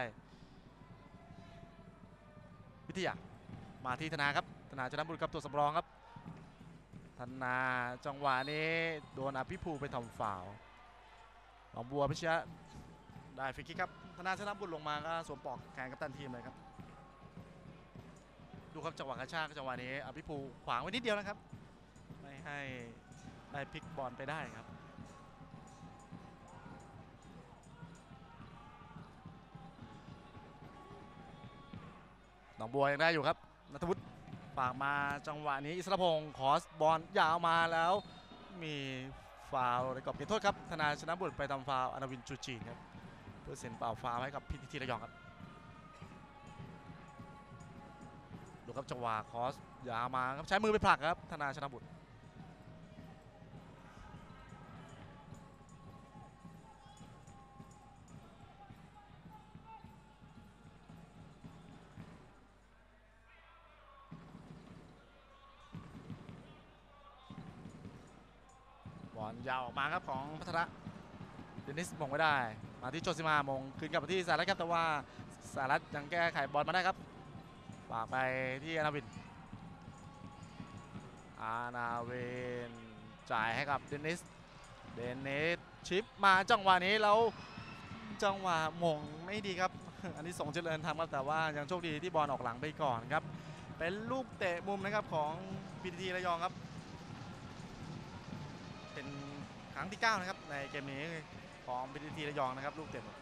วิทยามาที่ธนาครับธนาชนะบุตรครับตัวสำรองครับธนาจังหวะนี้โดนอภิภูไปทำฟาวล์หนองบัวพิชยาได้ฟรีคิกครับธนาชนะบุตรลงมาก็สวมปลอกแขนกัปตันทีมเลยครับดูครับจังหวะกระชากจังหวะนี้อภิภูขวางไว้นิดเดียวนะครับไม่ให้ได้พลิกบอลไปได้ครับหนองบัวยังได้อยู่ครับณัฐวุฒิฝากมาจังหวะนี้อิสระพงศ์ขอสบอลยาวมาแล้วมีฟาวล์ในกรอบเขตโทษครับธนาชนะบุตรไปทำฟาวล์อนาวินจูจีนครับเพื่อเซ็นเป่าฟาวล์ให้กับพีทีทีระยองครับดูครับจังหวะคอสยาวมาครับใช้มือไปผลักครับธนาชนะบุตรบอลยาวออกมาครับของพัทระเดนิสมงไม่ได้มาที่โจซิมามงคืนกลับมาที่สารัตครับแต่ว่าสารัตยังแก้ไขบอลมาได้ครับฝากไปที่อานาวินอานาวินจ่ายให้กับเดนิสเดนิสชิปมาจังหวะนี้แล้วจังหวะมงไม่ดีครับ อันนี้ส่งเจริญทำครับแต่ว่ายังโชคดีที่บอลออกหลังไปก่อนครับเป็นลูกเตะมุมนะครับของพีทีทีระยองครับเป็นครั้งที่เก้านะครับในเกมนี้ของพีทีทีระยองนะครับลูกเตะมุม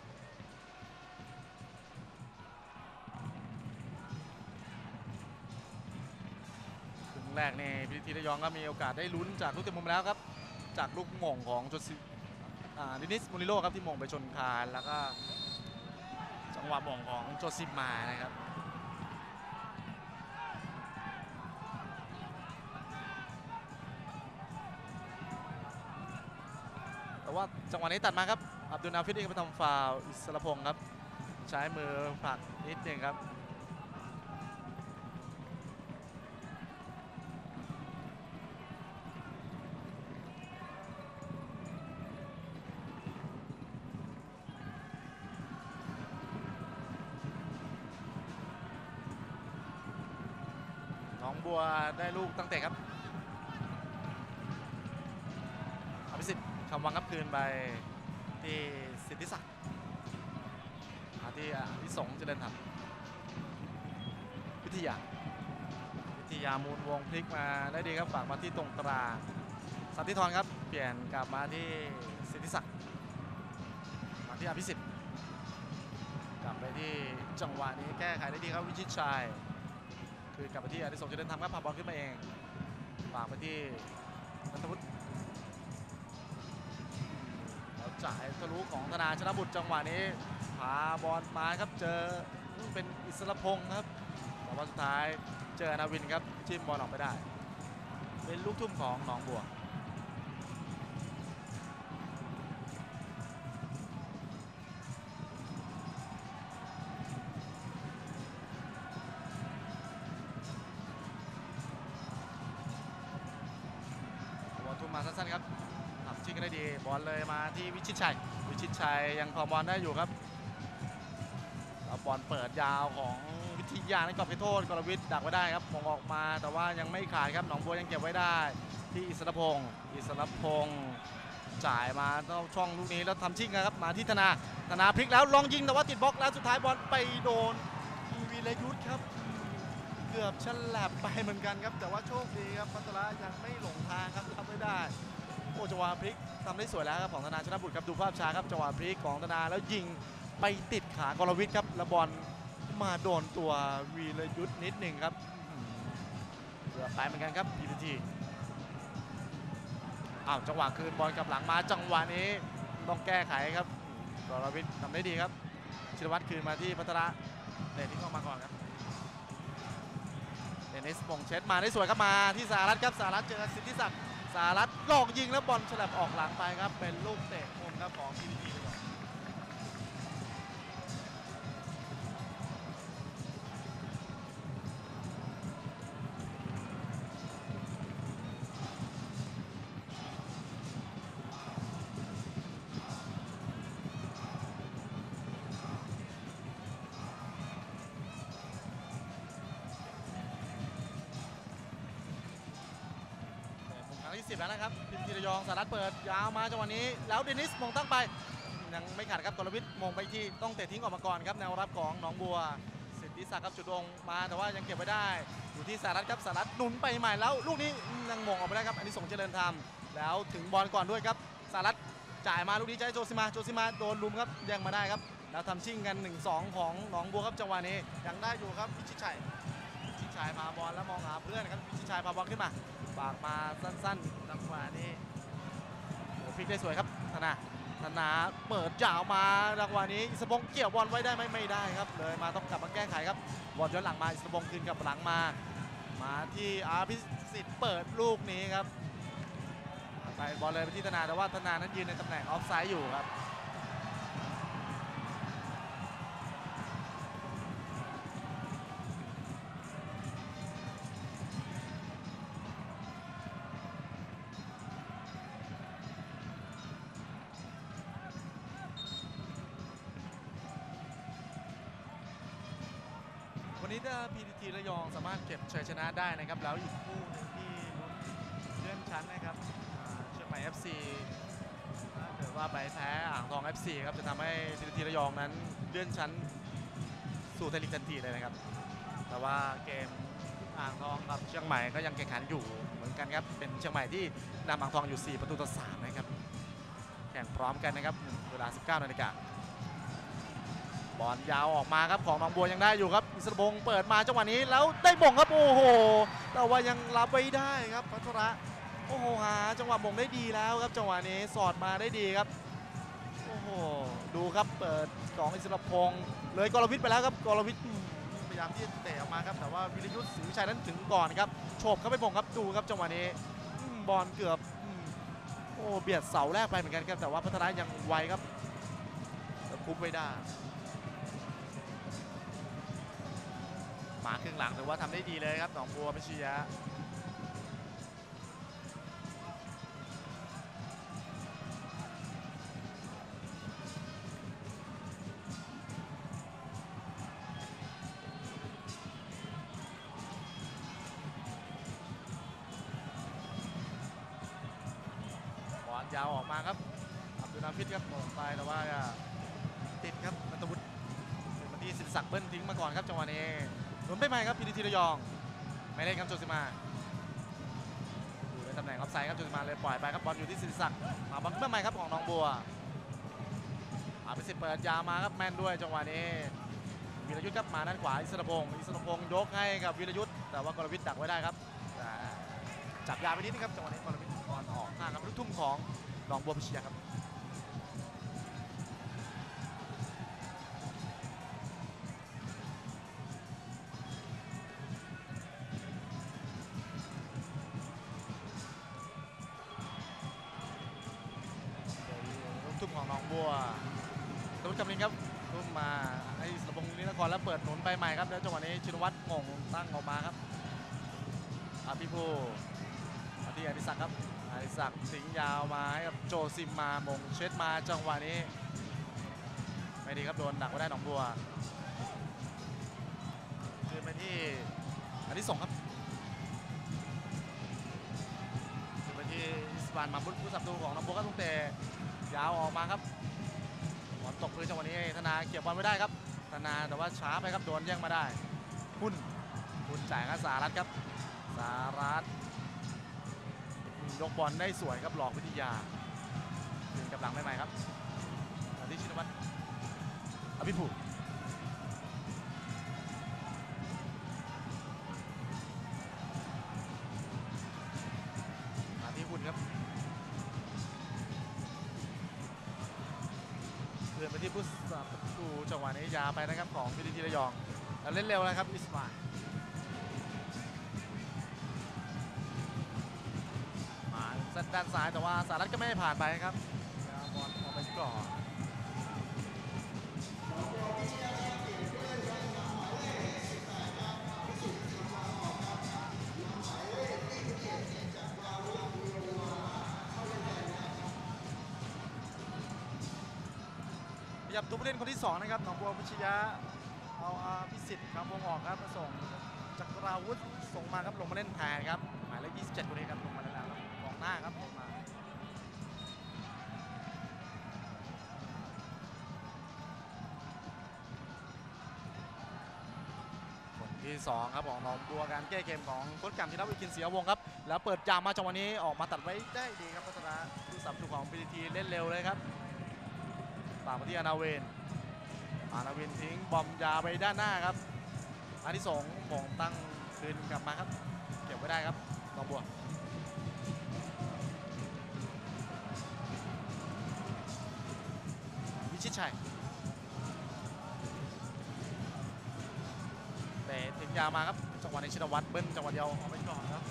แรกนี่พีทีทีระยองก็มีโอกาสได้ลุ้นจากลูกเตะมุมแล้วครับจากลูกหม่งของโจซิเดนิสมูริโลครับที่หม่งไปชนคานแล้วก็จังหวะหม่งของโจซิมานะครับแต่ว่าจังหวะนี้ตัดมาครับอับดุลนาฟิดเองไปทำฟาวล์อิสระพงศ์ครับใช้มือผลักนิดนึงครับน้องบัวได้ลูกตั้งแต่ครับอภิสิทธิ์คำวังครับคืนไปที่สิทธิศักดิ์มาที่ที่สงเจริญธรรมวิทยาวิทยามูลวงพลิกมาได้ดีครับฝากมาที่ตรงกลางสันติธรครับเปลี่ยนกลับมาที่สิทธิศักดิ์มาที่อภิสิทธิ์กลับไปที่จังหวะนี้แก้ไขได้ดีครับวิชิตชัยคือกลับไปที่อดิศรเจริญธรรมครับพาบอลขึ้นมาเองฝากไปที่นัทวุฒิแล้วจ่ายทะลุของธนาชนะบุตรจังหวะนี้พาบอลมาครับเจอเป็นอิสระพงศ์ครับแต่ว่าสุดท้ายเจออนาวินครับจิ้มบอลออกไปได้เป็นลูกทุ่มของหนองบัวมาสั้นๆครับทำชิงกันได้ดีบอลเลยมาที่วิชิตชัยวิชิตชัยยังครองบอลได้อยู่ครับแล้วบอลเปิดยาวของวิทยาในกรอบเขตโทษกรวิทย์ดักไว้ได้ครับมองออกมาแต่ว่ายังไม่ขาดครับหนองบัวยังเก็บไว้ได้ที่อิสระพงศ์อิสระพงศ์จ่ายมาเข้าช่องลูกนี้แล้วทำชิงนะครับมาที่ธนาธนาพลิกแล้วลองยิงแต่ว่าติดบล็อกแล้วสุดท้ายบอลไปโดนวีรยุทธครับเกือบฉลับไปเหมือนกันครับแต่ว่าโชคดีครับพัทระยังไม่หลงทางครับทำไม่ได้โอ้จังหวะพลิกทำได้สวยแล้วครับของธนาชนะบุตรครับดูภาพช้าครับจังหวะพลิกของธนาแล้วยิงไปติดขากรวิทย์ครับแล้วบอลมาโดนตัววีรยุทธนิดหนึ่งครับเกือบไปเหมือนกันครับพีทีทีอ้าวจังหวะคืนบอลกลับหลังมาจังหวะนี้ต้องแก้ไขครับกรวิทย์ทำได้ดีครับชินวัตรคืนมาที่พัทระเดนที่เข้ามาก่อนครับเดนิสมงเช็ดมาได้สวยครับมาที่สหรัฐครับสหรัฐเจอสิทธิศักดิ์สหรัฐหลอกยิงแล้วบอลฉลับออกหลังไปครับเป็นลูกเตะมุมครับของพีทีทีที่สิบแล้วนะครับพีทีทีระยองสหรัฐเปิดยาวมาจังหวะนี้แล้วเดนิสมงตั้งไปยังไม่ขาดครับกรวิทย์มงไปที่ต้องเตะทิ้งออกมาก่อนครับแนวรับของหนองบัวสิทธิศักดิ์ครับจุดลงมาแต่ว่ายังเก็บไว้ได้อยู่ที่สหรัฐครับสหรัฐหนุนไปใหม่แล้วลูกนี้ยังมงออกไปได้ครับอันนี้ส่งเจริญธรรมแล้วถึงบอลก่อนด้วยครับสหรัฐจ่ายมาลูกนี้ใจโจซิมาโจซิมาโดนลุมครับยังมาได้ครับแล้วทำชิ่งกัน หนึ่งสอง ของหนองบัวครับจังหวะนี้ยังได้อยู่ครับพิชิตชัยพิชิตชัยพาบอลแล้วมองหาเพื่อนครับพิชิตชัยพาบอลขึ้นมาฝากมาสั้นๆจังหวะนี้พลิกได้สวยครับธนาธนาเปิดยาวมาจังหวะนี้อิสระพงษ์เกี่ยวบอลไว้ได้ไหมไม่ได้ครับเลยมาต้องกลับมาแก้ไขครับบอลย้อนหลังมาอิสระพงษ์คืนกับหลังมามาที่อาภิสิทธิ์เปิดลูกนี้ครับไปบอลเลยไปที่ธนาแต่ว่าธนานั้นยืนในตำแหน่งออฟไซด์อยู่ครับวันนี้ถ้า พี ที ที ระยองสามารถเก็บชัยชนะได้นะครับแล้วอีกคู่หนึงที่ลุ้นเลื่อนชั้นนะครับเชียงใหม่ เอฟ ซี ถ้าเกิดว่าไปแพ้อ่างทอง เอฟ ซี ครับจะทำให้ พี ที ที ระยองนั้นเลื่อนชั้นสู่ไทยลีกทันทีเลยนะครับแต่ว่าเกมอ่างทองกับเชียงใหม่ก็ยังแข่งขันอยู่เหมือนกันครับเป็นเชียงใหม่ที่นำอ่างทองอยู่สี่ประตูต่อสามนะครับแข่งพร้อมกันนะครับเวลา สิบเก้านาฬิกาบอลยาวออกมาครับของหนองบัวยังได้อยู่ครับอิสระพงษ์เปิดมาจังหวะนี้แล้วได้บ่งครับโอ้โหแต่ว่ายังรับไว้ได้ครับพัทระโอ้โหหาจังหวะบ่งได้ดีแล้วครับจังหวะนี้สอดมาได้ดีครับโอ้โหดูครับเปิดของอิสระพงษ์เลยกรวิทย์ไปแล้วครับกรวิทย์พยายามที่จะเตะออกมาครับแต่ว่าวิรยุทธ์ศรีวิชัยนั้นถึงก่อนครับโฉบเข้าไปบ่งครับดูครับจังหวะนี้บอลเกือบโอ้เบียดเสาแรกไปเหมือนกันครับแต่ว่าพัทระยังไวครับคุบไว้ได้มาครึ่งหลังถือว่าทำได้ดีเลยครับหนองบัวพิชยะบอลยาวออกมาครับอับดุลนาฟิดครับมงไปแต่ว่าติดครับนันทวุฒิเป็นมาที่ศิริศักดิ์เบิ้ลทิ้งมาก่อนครับจังหวะนี้หนุนไปใหม่ครับ พี ที ที ระยองไม่เล่นครับโจซิมาอยู่ในตำแหน่งออฟไซด์ครับโจซิมาเลยปล่อยไปครับบอลอยู่ที่ศิริศักดิ์มาบอลเพิ่มใหม่ครับของหนองบัวอาภิสิทธิ์เปิดยาวมาครับแม่นด้วยจังหวะนี้วีรยุทธ์ครับมาด้านขวาอิสระพงษ์อิสระพงษ์ยกให้กับวีรยุทธ์แต่ว่ากรวิทย์ดักไว้ได้ครับจับยาไปนิดนึงครับจังหวะนี้กรวิทย์บอลออกข้างครับลูกทุ่มของหนองบัวพิชยะครับทุ่มของหนองบัวตุ้มกำลินครับตุ้มมาไอ้สระพงศ์นินครแล้วเปิดหนุนไปใหม่ครับแล้วจังหวะนี้ชินวัตรงงตั้งออกมาครับอาภิภูมาที่อดิศักดิ์ครับอดิศักดิ์สิงยาวมาให้กับโจซิมมามงเช็ดมาจังหวะนี้ไม่ดีครับโดนดักไว้ได้หนองบัวคืนไปที่อดิศงครับคืนไปที่อิสบานมาบุตรผู้สับตูของหนองบัวก็ตุ้งเตะยาวออกมาครับบอลตกพื้นจังหวะนี้ธนาเกี่ยวบอลไม่ได้ครับธนาแต่ว่าช้าไปครับโดนแย่งมาได้หุ้นหุ้นจ่ายครับสารัตครับสารัตยกบอลได้สวยครับหลอกวิทยาถึงกับหลังใหม่ๆครับมาที่ชินวัตรอภิภูมาที่หุ้นครับเดินไปที่ผู้สับประตูจังหวะนี้ยาไปนะครับของพี ที ที ระยองแล้วเล่นเร็วนะครับอิสมามาเส้นด้านซ้ายแต่ว่าสารัตก็ไม่ได้ผ่านไปครับบอลออกไปก่อนยับตัวผู้เล่นคนที่สองนะครับหนองบัวพิชยะเอาอาภิสิทธิ์ครับวงออกครับมาส่งจักราวุธส่งมาครับลงมาเล่นแทนครับหมายเลขยี่สิบเจ็ดคนนี้ครับลงมาแล้วครับกองหน้าครับลงมาคนที่สองครับของหนองบัวการแก้เกมของโค้ชกำธีรวิคินเสียวงครับแล้วเปิดยามมาจังหวะนี้ออกมาตัดไว้ได้ดีครับพัฒนาผู้สับจุของ พี ที ที เล่นเร็วเลยครับตามมาที่อนาเวนอานาวินทิ้งบอมยาไปด้านหน้าครับอาทิสงมงตั้งคืนกลับมาครับเก็บไว้ได้ครับหนองบัวชัยเตะถึงยาวมาครับจังหวะในชินวัตรเบิ้ลจังหวะเดียวออกไปก่อนครับ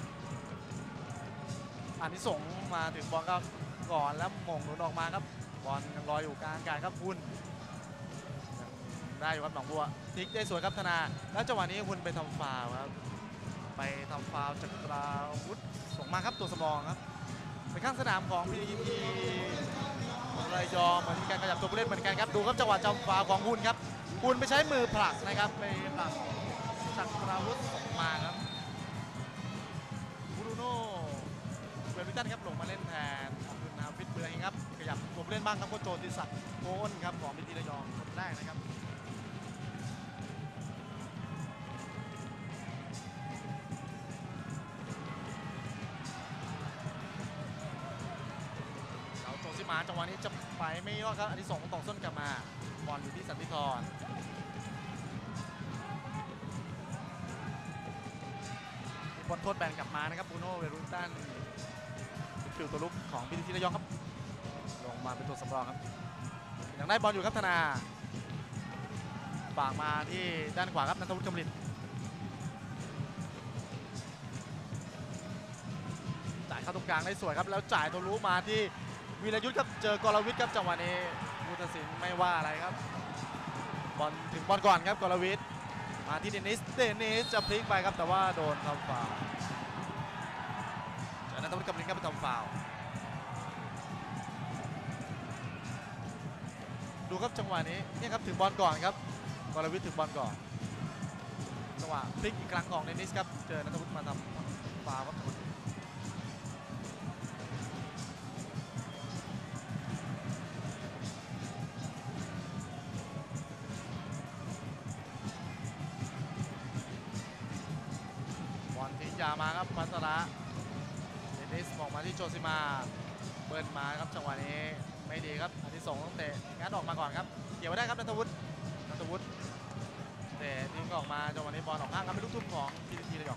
อันนี้ส่งมาถึงบอลก็ก่อนแล้วมงหนุนออกมาครับบอลยังลอยอยู่กลางอากาศครับคุณได้อยู่ครับหนองบัวพลิกได้สวยครับธนาแล้วจังหวะนี้คุณไปทำฟาวล์ครับไปทำฟาวล์จากกราวุธส่งมาครับตัวสมองครับไปข้างสนามของพีทีทีระยองเหมือนมีการขยับตัวผู้เล่นเหมือนกันครับดูครับจังหวะจำฟาวล์ของคุณครับคุณไปใช้มือผลักนะครับไปผลักจากกราวุธส่งมาครับบรูโน่เวลวิตันครับลงมาเล่นแทนของคุณนาฟิตเบืองครับขยับตัวผู้เล่นบ้างครับโคชโจติศักดิ์โกอ้นครับของพีทีระยองคนแรกนะครับมาจังหวะนี้จะไปไม่รอดครับอันที่สองต่อส้นกลับมาบอลอยู่ที่สันติธรบอลโทษแบนกลับมานะครับบูโน่เวรุตันฟิลตัวลุกของพีทีทีระยองครับลงมาเป็นตัวสำรองครับยังได้บอลอยู่ครับธนาฝากมาที่ด้านขวาครับนันทวุฒิกำลินจ่ายเข้าตรงกลางได้สวยครับแล้วจ่ายตัวลุกมาที่วีรยุทธ์ครับเจอกรวิทย์ครับจังหวะนี้ผู้ตัดสินไม่ว่าอะไรครับบอลถึงบอลก่อนครับกรวิทย์มาที่เดนิสเดนิสจะพลิกไปครับแต่ว่าโดนทำฟาวล์จากนั้นต้องกำลังครับไปทำฟาวล์ดูครับจังหวะนี้นี่ครับถึงบอลก่อนครับกรวิทย์ถึงบอลก่อนจังหวะพลิกอีกครั้งของเดนิสครับเจอนัทวุฒิมาทำฟาวล์ครับยามาครับพัสระเดนิสมองมาที่โจซิมาเบิร์นมาครับจังหวะนี้ไม่ดีครับอันที่สองต้องเตะงัดออกมาก่อนครับเกี่ยวได้ครับนัทวุฒินัทวุฒิเตะทิ้งออกมาจังหวะนี้บอลออกข้างครับเป็นลูกทุ่มของพีทีทีระยอง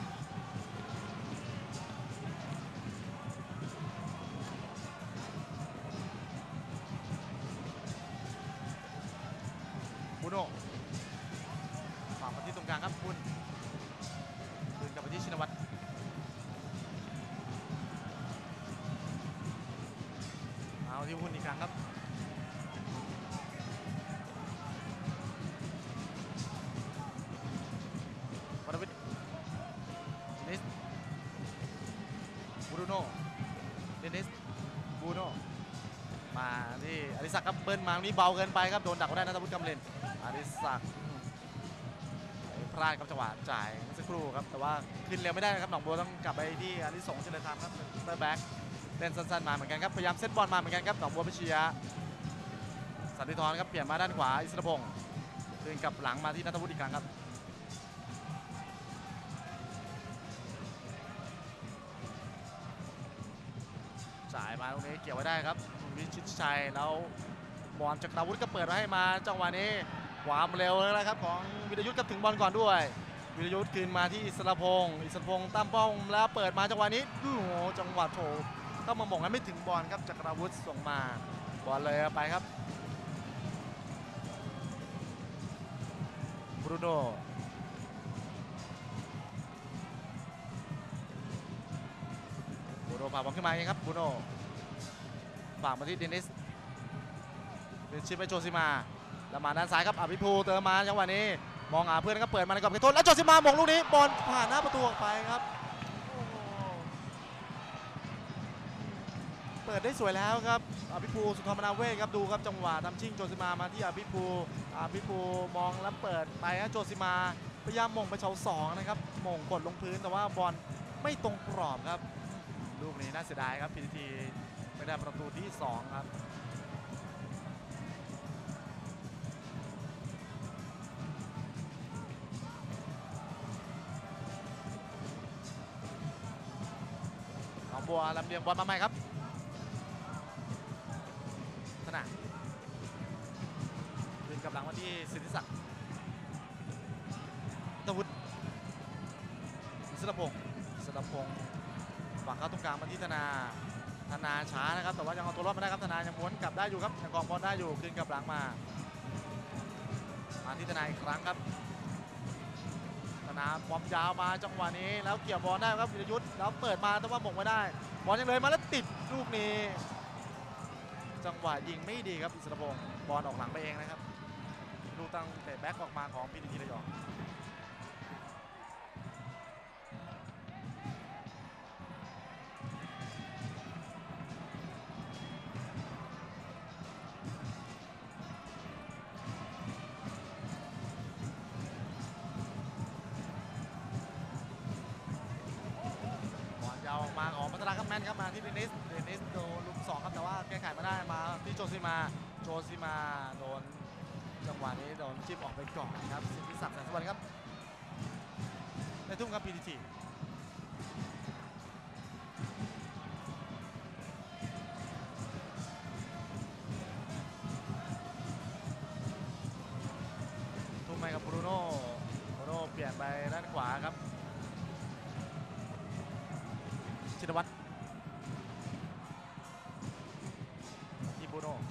บูโน่ฝากมาที่ตรงกลางครับคุณกลับไปที่ชินวัตรเอาที่หุ้นอีกครั้งครับวรวิทย์เดนิสบรูโน่เดนิสบรูโน่มาที่อดิศักดิ์ครับเบิ้ลมาตรงนี้เบาเกินไปครับโดนดักได้นัทวุฒิกำเล่นอดิศักดิ์พลาดครับจังหวะจ่ายเมื่อสักครู่ครับแต่ว่าขึ้นเร็วไม่ได้นะครับหนองบัวต้องกลับไปที่อันที่สองเชลธรรมครับเตอร์แบ็กเล่นสั้นๆมาเหมือนกันครับพยายามเซตบอลมาเหมือนกันครับหนองบัวพิชยาสันติธรครับเปลี่ยนมาด้านขวาอิสระพงศ์คืนกลับหลังมาที่นัทวุฒิอีกครั้งครับจ่ายมาตรงนี้เกี่ยวไว้ได้ครับวิชิตชัยแล้วบอลจากนัทวุฒิก็เปิดมาให้มาจังหวะนี้ความเร็วแล้วนะครับของวิรยุทธ์กับถึงบอลก่อนด้วยวิรยุทธ์คืนมาที่อิสระพงศ์อิสระพงศ์ตั้มป้องแล้วเปิดมาจังหวะนี้โอ้โหจังหวะโถเข้ามาหม่งแล้วไม่ถึงบอลครับจากอาวุธส่งมาบอลเลยไปครับบรูโน่บรูโน่พาบอลขึ้นมาเองครับบรูโน่ฝากมาที่เดนิสเดนิสชิปไปโจซิมาแล้วมาด้านซ้ายครับอภิภูเติมมาจังหวะนี้มองหาเพื่อนก็เปิดมาในกรอบเขตโทษแล้วโจซิมามงลูกนี้บอลผ่านหน้าประตูออกไปครับเปิดได้สวยแล้วครับอภิภูสุนทรมนาเวทครับดูครับจังหวะทำชิ่งโจซิมามาที่อภิภูอภิภูมองแล้วเปิดไปนะโจซิมาพยายามมงไปเสาสองนะครับมงกดลงพื้นแต่ว่าบอลไม่ตรงกรอบครับลูกนี้น่าเสียดายครับพีทีทีไม่ได้ประตูที่สองครับบัวลำเลียงบอลมาใหม่ครับธนาดึงกำลังมาที่สิทธิศักดิ์นัทวุฒิอิสระพงศ์อิสระพงศ์ฝั่งเข้าตรงกลางมาที่ธนาธนาช้านะครับแต่ว่ายังเอาตัวรอดมาได้ครับธนายังม้วนกลับได้อยู่ครับยังกองบอลได้อยู่คืนกลับหลังมามาที่ธนาอีกครั้งครับธนาบอมยาวมาจังหวะนี้แล้วเกี่ยวบอลได้ครับวิรยุทธ์แล้วเปิดมาแต่ว่าหม่งไม่ได้บอลยังเลยมาแล้วติดลูกนี้จังหวะยิงไม่ดีครับอิสระพงศ์บอลออกหลังไปเองนะครับลูกตั้งเตะแบ็กออกมาของพีทีทีระยองออกมาของพัฒนาครับแมนครับมาที่เดนิสเดนิสโดนลุกสองครับแต่ว่าแก้ไขมาได้มาที่โจซิมาโจซิมาโดนจังหวะนี้โดนจิ้มออกไปก่อนครับสิทธิศักดิ์แสนสุวรรณครับในทุ่มครับพีทีทีทุ่มไปกับบรูโน่บรูโน่เปลี่ยนไปด้านขวาครับชินวัตรที่บูโน่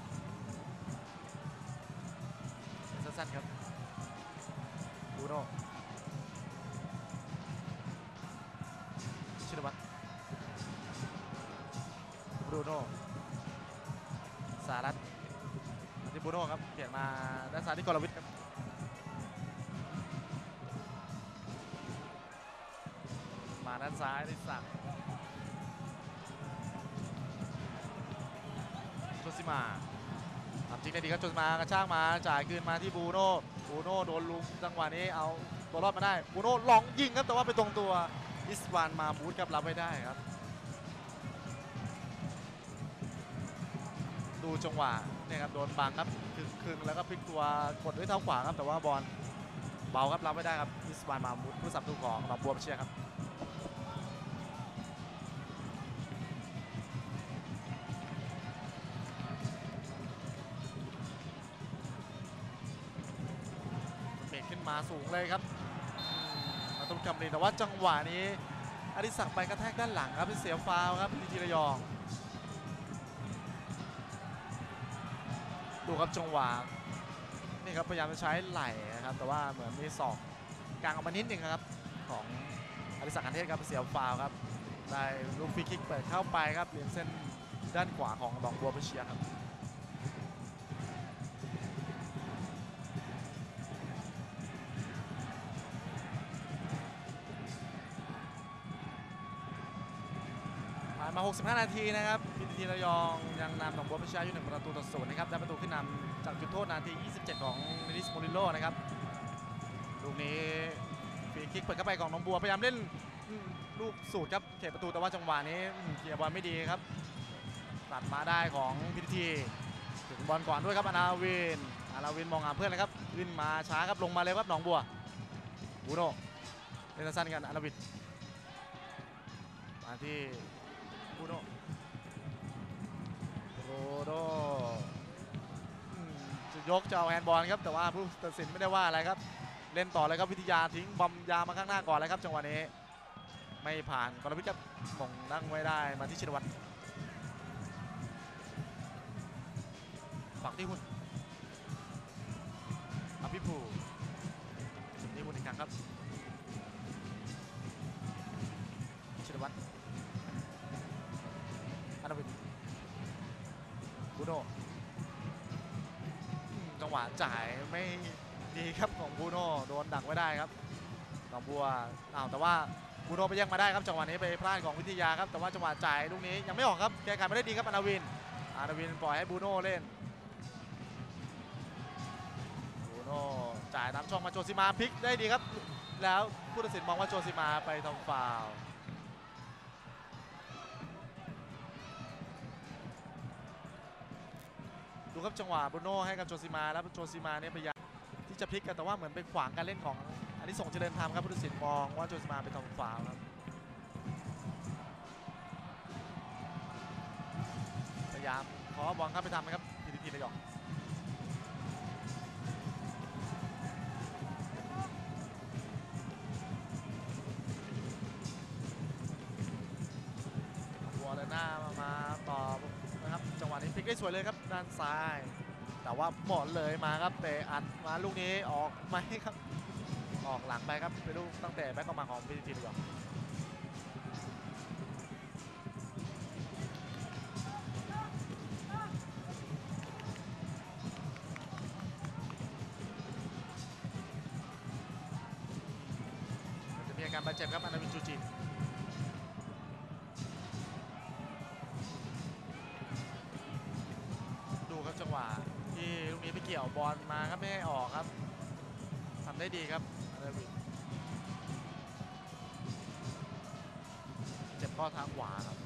สั้นๆครับบูโน่ชินวัตรบรูโน่สารัตน์ที่บูโน่ครับเปลี่ยนมาด้านซ้ายที่กรวิทย์ครับมาด้านซ้ายที่สั่งโจซิมาทำจริงได้ดีครับโจซิมากระชากมาจ่ายคืนมาที่บูโน่บูโน่โดนลุมจังหวะนี้เอาตัวรอดมาได้บูโน่ลองยิงครับแต่ว่าไปตรงตัวอิสวานมาบูทครับรับไม่ได้ครับดูจังหวะเนี่ยครับโดนบังครับคึงๆแล้วก็พลิกตัวกดด้วยเท้าขวาครับแต่ว่าบอลเบาครับรับไม่ได้ครับอิสวานมาบูทผู้สับตัวของหนองบัวพิเชียครับขึ้นมาสูงเลยครับมาตุ้มกำลีแต่ว่าจังหวะนี้อดิศักดิ์ไปกระแทกด้านหลังครับเสียฟาวครับพีทีระยองดูครับจังหวะนี่ครับพยายามจะใช้ไหล่นะครับแต่ว่าเหมือนมีศอกกลางออกมานิดนึงครับของอดิศักดิ์คันเทศครับเสียฟาวครับได้ลูกฟรีคิกเปิดเข้าไปครับเลียนเส้นด้านขวาของหนองบัวพิเชียครับมาหกสิบห้านาทีนะครับพีทีทีระยองยังนำหนองบัวพิชยาอยู่หนึ่งประตูต่อศูนย์นะครับได้ประตูขึ้นนำจากจุดโทษนาทียี่สิบเจ็ดของมินิสโมริโลนะครับลูกนี้ฟรีคิกเปิดเข้าไปของหนองบัวพยายามเล่นลูกสูตรครับเขตประตูแต่ว่าจังหวะนี้เคลียร์บอลไม่ดีครับตัดมาได้ของพีทีทีถึงบอลก่อนด้วยครับอานาวินอานาวินมองหาเพื่อนเลยครับขึ้นมาช้าครับลงมาเลยครับหนองบัวบูโน่เล่นสั้นกันอานาวินมาที่บูโน่โรโดจะยกจะเอาแฮนด์บอลครับแต่ว่าผู้ตัดสินไม่ได้ว่าอะไรครับเล่นต่อเลยครับวิทยาทิ้งบอมยามาข้างหน้าก่อนเลยครับจังหวะนี้ไม่ผ่านกรวิทย์ครับมงนั่งไว้ได้มาที่ชินวัตรฝักที่หุ่นอภิภูนี่หุ่นอีกครั้งครับชินวัตรอานาวินบูโน่จังหวะจ่ายไม่ดีครับของบูโน่โดนดักไว้ได้ครับหนองบัวอ้าวแต่ว่าบูโน่ไปแย่งมาได้ครับจังหวะนี้ไปพลาดของวิทยาครับแต่ว่าจังหวะจ่ายลูกนี้ยังไม่ออกครับแก้ไขไม่ได้ดีครับอานาวินอานาวินปล่อยให้บูโน่เล่นบูโน่จ่ายตามช่องมาโจซิมาพลิกได้ดีครับแล้วผู้ตัดสินมองว่าโจซิมาไปทำฟาวล์ดูครับจังหวะบรูโน่ให้กับโจซิมาแล้วโจซิมาเนี่ยพยายามที่จะพลิกกันแต่ว่าเหมือนไปขวางการเล่นของอนิสงส์เจริญธรรมครับผู้ตัดสินมองว่าโจซิมาไปทำฟาวล์ครับพยายามขอบอลเข้าไปทำนะครับพีทีทีระยองวอลเลน่ามามาต่อพลิกได้สวยเลยครับด้านซ้ายแต่ว่าหมดเลยมาครับเตะอัดมาลูกนี้ออกไหมครับออกหลังไปครับไปดูตั้งแต่แบ็คออกมาของพีทีทีดีกว่าจะมีอาการบาดเจ็บครับอนาวินจูจิดูครับจังหวะที่ลูกนี้ไปเกี่ยวบอลมาครับไม่ให้ออกครับทำได้ดีครับอนาวินเจ็บข้อเท้าขวาครับ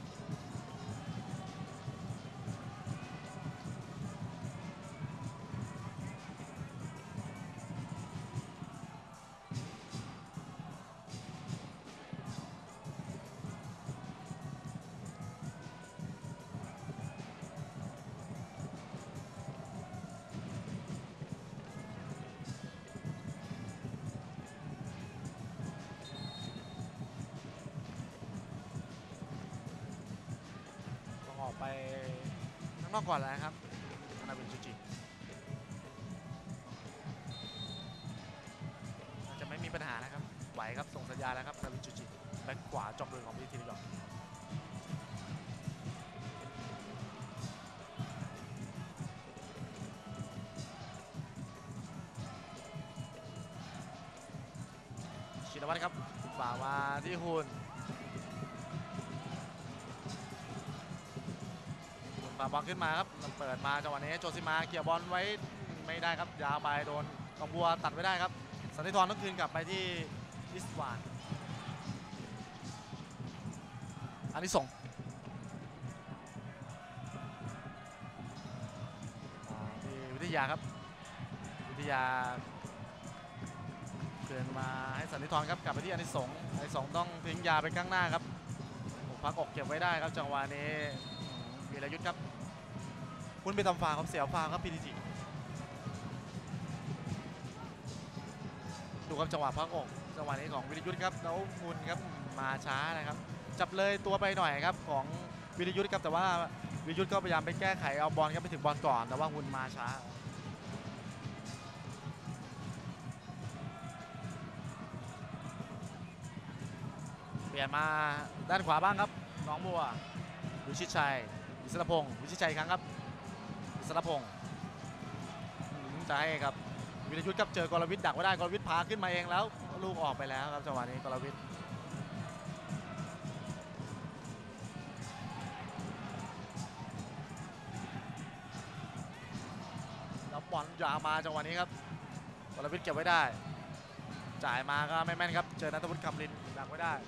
ออกไปข้างนอกก่อนแล้วครับอนาวินจูจิน่าจะไม่มีปัญหานะครับไหวครับส่งสัญญาณแล้วครับอนาวินจูจิแบ็คขวาจอมเรือนของพีทีดีก่อนชินวัตรครับฝ่ามาที่หุ่นบอลขึ้นมาครับเปิดมาจังหวะนี้โจซิมาเกี่ยวบอลไว้ไม่ได้ครับยาวไปโดนกองบัวตัดไว้ได้ครับสันติธรต้องคืนกลับไปที่อิสวานอันนี้ส่งที่วิทยาครับวิทยาเดินมาให้สันติธรครับกลับไปที่อนิสงส์อนิสงส์ต้องทิ้งยาไปข้างหน้าครับพักอกเก็บไว้ได้ครับจังหวะนี้วีรยุทธครับคุณไปทำฟาวครับเสียฟาวครับพีทีทีดูครับจังหวะพักอกจังหวะนี้ของวิรยุทธครับแล้วคุณครับมาช้านะครับจับเลยตัวไปหน่อยครับของวิรยุทธครับแต่ว่าวิรยุทธก็พยายามไปแก้ไขเอาบอลครับไปถึงบอลก่อนแต่ว่าคุณมาช้าเปลี่ยนมาด้านขวาบ้างครับน้องบัววิชิตชัยวิศรพงศ์วิชิตชัยครั้งครับวิศรพงศ์จะให้ครับวิรยุทธครับเจอกรวิทย์ดักไว้ได้กรวิทย์พาขึ้นมาเองแล้วลูกออกไปแล้วครับจังหวะนี้กรวิทย์แล้วบอลยาวมาจังหวะนี้ครับกรวิทย์เก็บไว้ได้จ่ายมาก็ไม่แม่นครับเจอณัฐวุฒิคำลินดักไว้ได้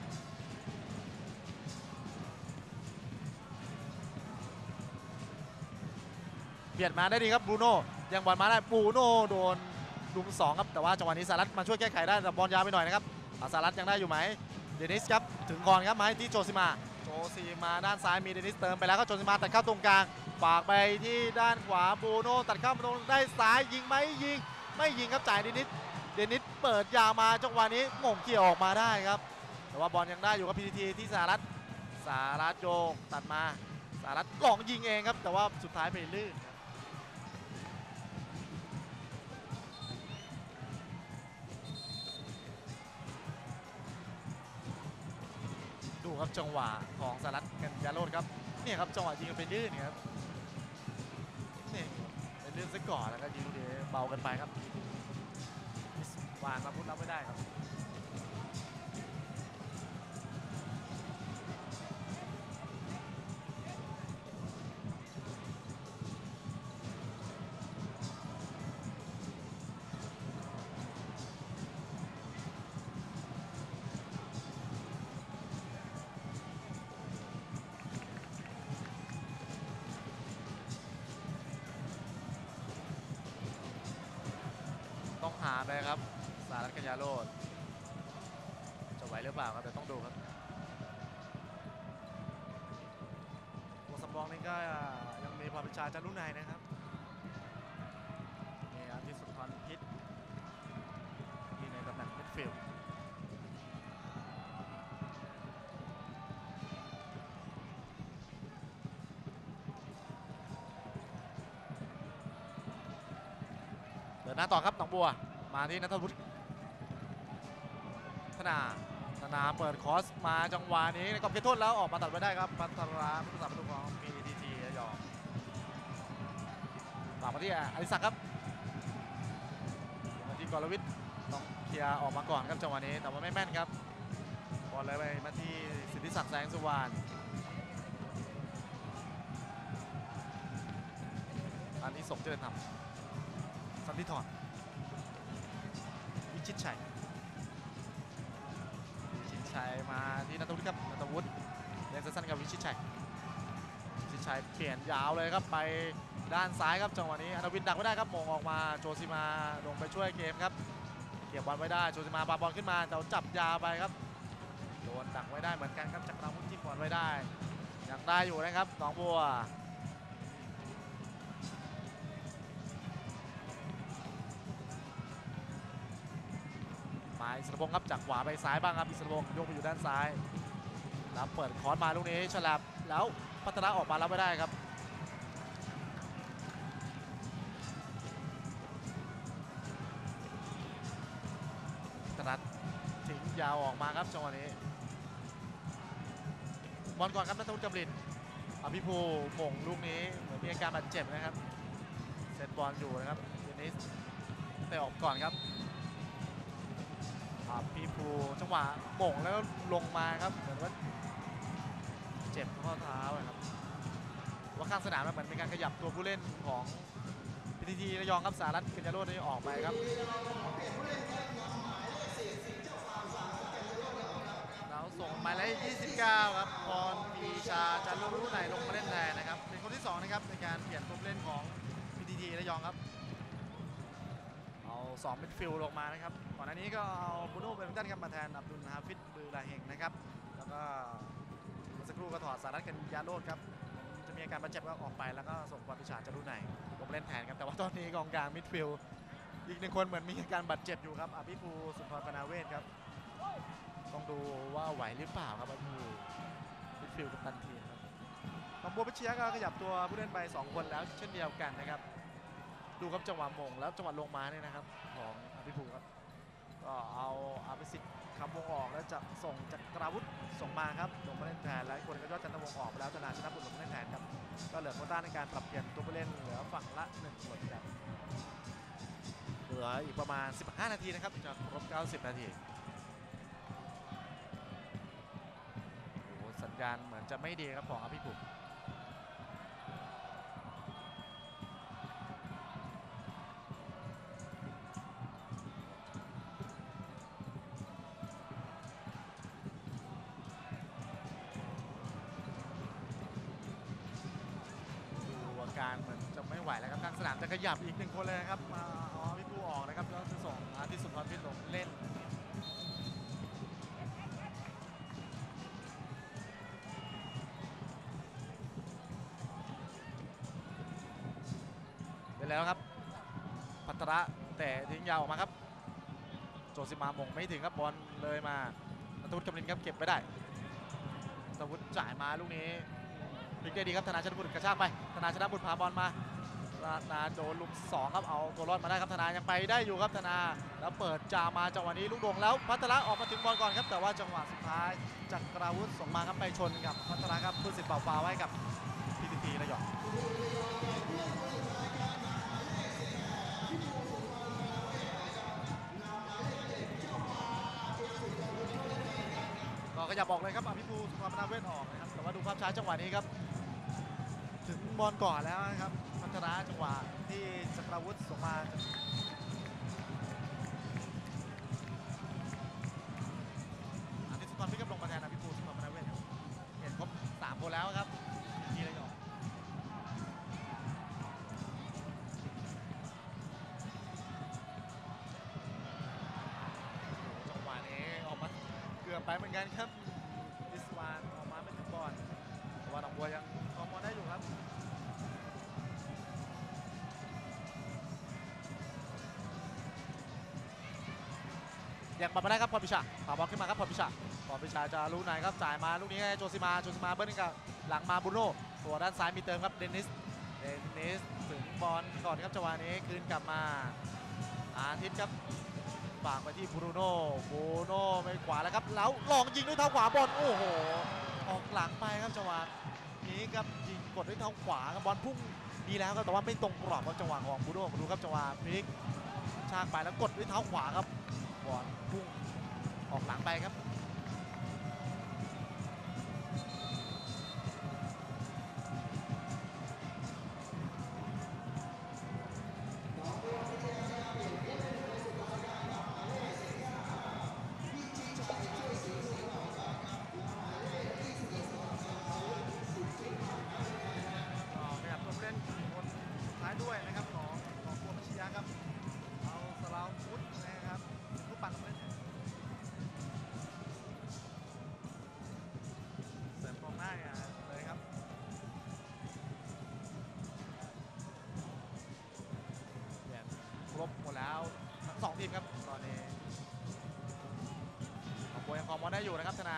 เบียดมาได้ดีครับบรูโน่ยังบอลมาได้บรูโน่โดนลุมสองครับแต่ว่าจังหวะนี้สารัตมาช่วยแก้ไขได้แต่บอลยาวไปหน่อยนะครับสารัตยังได้อยู่ไหมเดนิสครับถึงก่อนครับมาที่โจซิมาโจซิมาด้านซ้ายมีเดนิสเติมไปแล้วก็โจซิมาตัดเข้าตรงกลางฝากไปที่ด้านขวาบรูโน่ตัดเข้าตรงได้ซ้ายยิงไหมยิงไม่ยิงครับจ่ายเดนิสเดนิสเปิดยาวมาจังหวะนี้หม่งเกี่ยวออกมาได้ครับแต่ว่าบอลยังได้อยู่กับพีทีทีที่สารัตสารัตโยกตัดมาสารัตหลอกยิงเองครับแต่ว่าสุดท้ายไปลื่นดูครับจังหวะของสารัตกันยาโรดครับเนี่ยครับจังหวะยิงเป็นลื่นครับนี่เป็นลื่นซะก่อนแล้วก็ยิงเดี๋ยวเบากันไปครับวางรับพุทธรับไม่ได้ครับต้องหาไปครับสารัตกัญญาโรจน์จะไหวหรือเปล่าครับแต่ต้องดูครับตัวสำรองนี่ก็ยังมีความเป็นชาจารุนัยนะครับนี่อาทิตย์สุนทรพิษที่ในตำแหน่งมิดฟิลด์ดินหน้าต่อครับหนองบัวมาที่ณัฐวุฒิธนาธนาเปิดคอสมาจังหวะนี้ในกรอบเขตโทษแล้วออกมาตัดไว้ได้ครับพัทราผู้สาประตูของ พี ที ที ระยองฝากมาที่อดิศักดิ์ครับมาที่กรวิทย์ต้องเคลียร์ออกมาก่อนครับจังหวะนี้แต่ว่าไม่แม่นครับบอลเลยไปมาที่สิทธิศักดิ์แสงสุวรรณอันนี้ส่งเจริญธรรมสันติธรวิชิตชัยวิชิตชัยมาที่ณัฐวุฒิครับณัฐวุฒิเล่นสั้นๆกับวิชิตชัยวิชิตชัยเปลี่ยนยาวเลยครับไปด้านซ้ายครับจังหวะนี้อนาวินดักไม่ได้ครับมงออกมาโจซิมาลงไปช่วยเกมครับเก็บบอลไว้ได้โจซิมาปาบอลขึ้นมาแต่จับยาวไปครับโดนดักไว้ได้เหมือนกันครับจากราวุธจิ้มบอลไว้ได้ยังได้อยู่นะครับหนองบัวอิสระพงศ์ครับจากขวาไปซ้ายบ้างครับอิสระพงศ์ยกไปอยู่ด้านซ้ายแล้วเปิดคอร์สมาลูกนี้ฉลับแล้วพัฒนาออกมารับไม่ได้ครับพัฒนาทิ้งยาวออกมาครับจังหวะนี้บอลก่อนครับณัฐวุฒิ จำรินอภิภูมิหม่งลูกนี้เหมือนมีอาการบาดเจ็บนะครับเซตบอลอยู่นะครับเดนิสเตะออกก่อนครับพี่ภูจังหวะโป่งแล้วลงมาครับเหมือนว่าเจ็บข้อเท้าครับว่าข้างสนามมันเหมือนเป็นการขยับตัวผู้เล่นของ พี ที ที ระยองครับสารัตน์ กัญญาโรจน์นี่ออกไปครับเราส่งหมายเลขยี่สิบเก้าครับพรปีชาจันทรุ่ไหนลงมาเล่นแทนนะครับเป็นคนที่สองนะครับในการเปลี่ยนตัวผู้เล่นของ พี ที ที ระยองครับสองมิดฟิลด์ลงมานะครับก่อนหน้านี้ก็เอาบูโน่เบลลิงตันครับมาแทนอับดุลฮาฟิดบือลาเฮงนะครับแล้วก็เมื่อสักครู่ก็ถอดสารัตน์ กัญญาโรจน์ครับจะมีอาการบาดเจ็บก็ออกไปแล้วก็ส่งพรพิชาจารุไหนลงเล่นแทนครับแต่ว่าตอนนี้กองกลางมิดฟิลด์อีกหนึ่งคนเหมือนมีอาการบาดเจ็บอยู่ครับอภิภูสุนทร ปนาเวศครับต้องดูว่าไหวหรือเปล่าครับอภิภูมิดฟิลด์กัปตันทีมครับของบัวพิชยะก็ขยับตัวผู้เล่นไปสองคนแล้วเช่นเดียวกันนะครับดูครับจังหวะมงแล้วจังหวะลงมาเนี่ยนะครับของอภิภูมิครับก็เอาอภิสิทธิ์คำวงออกแล้วจะส่งจากกราวุธส่งมาครับลงมาเล่นแทนแล้วคนก็ยอดจันทวงศ์ออกไปแล้วธนาชนะบุตรลงมาเล่นแทนครับก็เหลือโควต้าในการปรับเปลี่ยนตัวผู้เล่นเหลือฝั่งละหนึ่งคนครับเหลืออีกประมาณสิบห้านาทีนะครับจะครบเก้าสิบนาทีโอ้สัญญาณเหมือนจะไม่ดีครับของอภิภูมิการเหมือนจะไม่ไหวแล้วครับทางสนามจะขยับอีกหนึ่งคนเลยนะครับมาเอาพี่ผู้ออกนะครับแล้วจะส่งอาทิตย์สุนทรพิษลงเล่นไปแล้วครับพัทระแต่ทิ้งยาวออกมาครับโจซิมามงไม่ถึงครับบอลเลยมาณัฐวุฒิ กำลินครับเก็บไปได้ณัฐวุฒิจ่ายมาลูกนี้พลิกได้ดีครับธนาชนะบุตรกระชากไปธนาชนะบุตรพาบอลมาธนาโดนลุมสองครับเอาตัวรอดมาได้ครับธนายังไปได้อยู่ครับธนาแล้วเปิดจามาจังหวะนี้ลูกโด่งแล้วพัทระออกมาถึงบอลก่อนครับแต่ว่าจังหวะสุดท้ายจากกราวุธส่งมาครับไปชนกับพัทระครับผู้สิทธิ์เป่าฟาวไว้กับ พี ที ที ระยองก็ขยับออกเลยครับอภิภูมิสุนทร ปนาเวศออกนะครับแต่ว่าดูภาพช้าจังหวะนี้ครับถึงบอลก่อนแล้วนะครับพัฒนาจังหวะที่จักรวุฒิส่งมาอาทิตย์สุนทรพิษลงมาแทนอภิภูมิสุนทร ปนาเวศเห็นครบสามคนแล้วครับทีระยองจังหวะนี้ออกมาเกือบไปเหมือนกันครับดิสวานออกมาไม่ถึงบอลแต่ว่าหนองบัวยังครองบอลได้อยู่ครับยังมาไม่ได้ครับพรพิชาพาบอลขึ้นมาครับพรพิชาพรพิชาจะรู้ไหนครับจ่ายมาลูกนี้ให้โจซิมาโจซิมาเบิ้ลกับหลังมาบุโน่ตัวด้านซ้ายมีเติมครับเดนิสเดนิสถึงบอลก่อนครับจังหวะนี้คืนกลับมาอาทิตย์ครับฝากไปที่บรูโน่บรูโน่ไปขวาแล้วครับแล้วลองยิงด้วยเท้าขวาบอลโอ้โหออกหลังไปครับจังหวะนี้ครับยิงกดด้วยเท้าขวาครับบอลพุ่งดีแล้วครับแต่ว่าไม่ตรงกรอบครับจังหวะของบรูโน่ดูครับจังหวะพลิกชากไปแล้วกดด้วยเท้าขวาครับบอลพุ่งออกหลังไปครับด้วยนะครับของของบัวพิชยาครับเอาสลาวฟุตนะครับลูกปั่นเล่นเสริมกองหน้าเลยครับเนี่ยครบหมดแล้วทั้งสองทีมครับตอนนี้ของบัวยังครองบอลได้อยู่นะครับธนา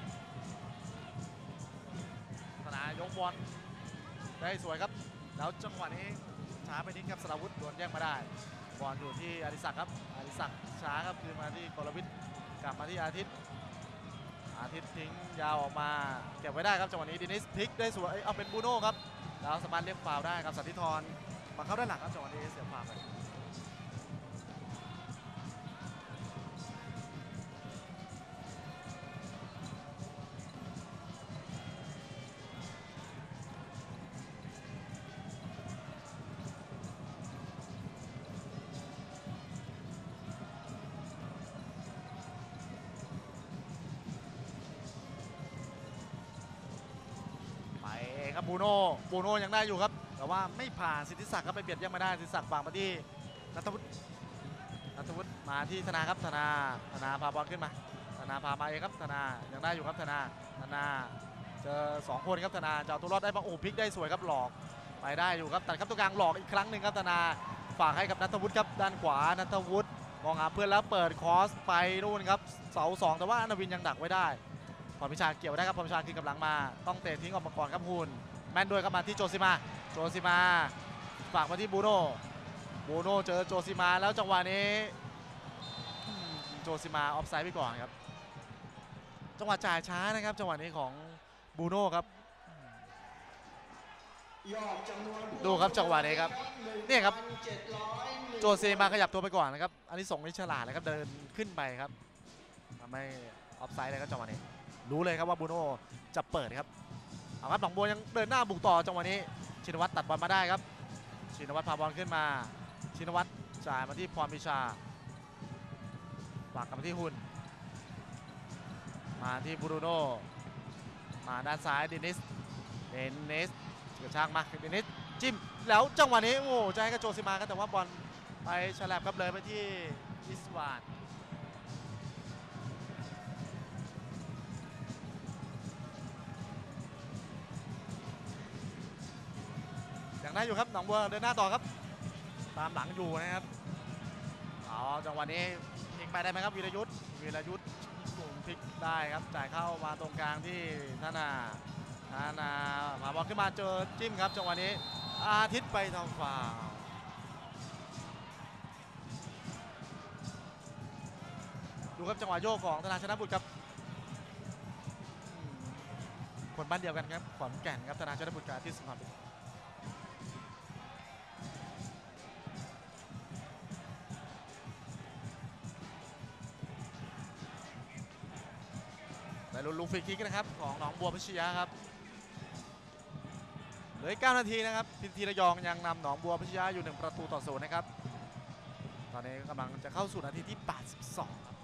ธนายกบอลได้สวยครับแล้วจังหวะนี้ช้าไปนิดครับสราวุธโดนแย่งมาได้บอลอยู่ที่อดิศักดิ์ครับอดิศักดิ์ช้าครับคืนมาที่กรวิทย์กลับมาที่อาทิตย์อาทิตย์ทิ้งยาวออกมาเก็บไว้ได้ครับจังหวะนี้ดินิสพลิกได้สวยเอาเป็นบูโน่ครับแล้วสามารถเรียกฟาวล์ได้ครับสันติธรมาเข้าด้านหลังครับจังหวะนี้เสียฟาวล์ไปครับบูโน่บูโน่ยังได้อยู่ครับแต่ว่าไม่ผ่านสิทธิศักดิ์ครับไปเบียดยังไม่ได้สิทธิศักดิ์วางมาที่นัทวุฒินัทวุฒิมาที่ธนาครับธนาธนาพาบอลขึ้นมาธนาพามาเองครับธนายังได้อยู่ครับธนาธนาเจอสองคนครับธนาจะเอาตัวรอดได้ปะโอ้พลิกได้สวยครับหลอกไปได้อยู่ครับตัดครับตัวกลางหลอกอีกครั้งหนึ่งครับธนาฝากให้กับนัทวุฒิครับด้านขวานัทวุฒิมองหาเพื่อนแล้วเปิดคอสไปนู่นครับเสาสองแต่ว่าอนาวินยังดักไว้ได้พรพิชาเกี่ยวได้ครับพรพิชาคืนกำลังมาต้องเตะทิ้งออกมาก่อนครับหุ่นแม่นด้วยครับมาที่โจซิมาโจซิมาฝากมาที่บูโน่บูโน่เจอโจซิมาแล้วจังหวะนี้โจซิมาออฟไซด์ไปก่อนครับจังหวะจ่ายช้านะครับจังหวะนี้ของบูโน่ครับดูครับจังหวะนี้ครับนี่ครับโจซิมาขยับตัวไปก่อนนะครับอันนี้ส่งนี่ฉลาดเลยครับเดินขึ้นไปครับทำให้ออฟไซด์เลยครับจังหวะนี้รู้เลยครับว่าบูโน่จะเปิดครับเอาครับหนองบัวยังเดินหน้าบุกต่อจังหวะนี้ชินวัตรตัดบอลมาได้ครับชินวัตรพาบอลขึ้นมาชินวัตรจ่ายมาที่พรพิชาฝากกลับมาที่หุ่นมาที่บูรูโน่มาด้านซ้ายเดนิสเดนิสกระชากมาเดนิสจิ้มแล้วจังหวะนี้โอ้จะให้กับโจซิมาครับแต่ว่าบอลไปฉลับครับเลยไปที่อิสวานยังได้อยู่ครับหนองบัวเดินหน้าต่อครับตามหลังอยู่นะครับเอาจังหวะนี้พลิกไปได้ไหมครับวีรยุทธ์วีรยุทธ์พลิกได้ครับจ่ายเข้ามาตรงกลางที่ธนาธนามาบอลขึ้นมาเจอจิ้มครับจังหวะนี้อาทิตย์ไปทำฟาวล์ดูครับจังหวะโยกของธนาชนะบุตรครับคนบ้านเดียวกันครับขอนแก่นครับธนาชนะบุตรกับอาทิตย์สุพรรณแต่ลุ้นลูกฟรีคิกนะครับของหนองบัวพิชยาครับเหลือเก้านาทีนะครับพิธีระยองยังนำหนองบัวพิชยาอยู่หนึ่งประตูต่อศูนย์นะครับตอนนี้กำลังจะเข้าสู่นาทีที่แปดสิบสองครับ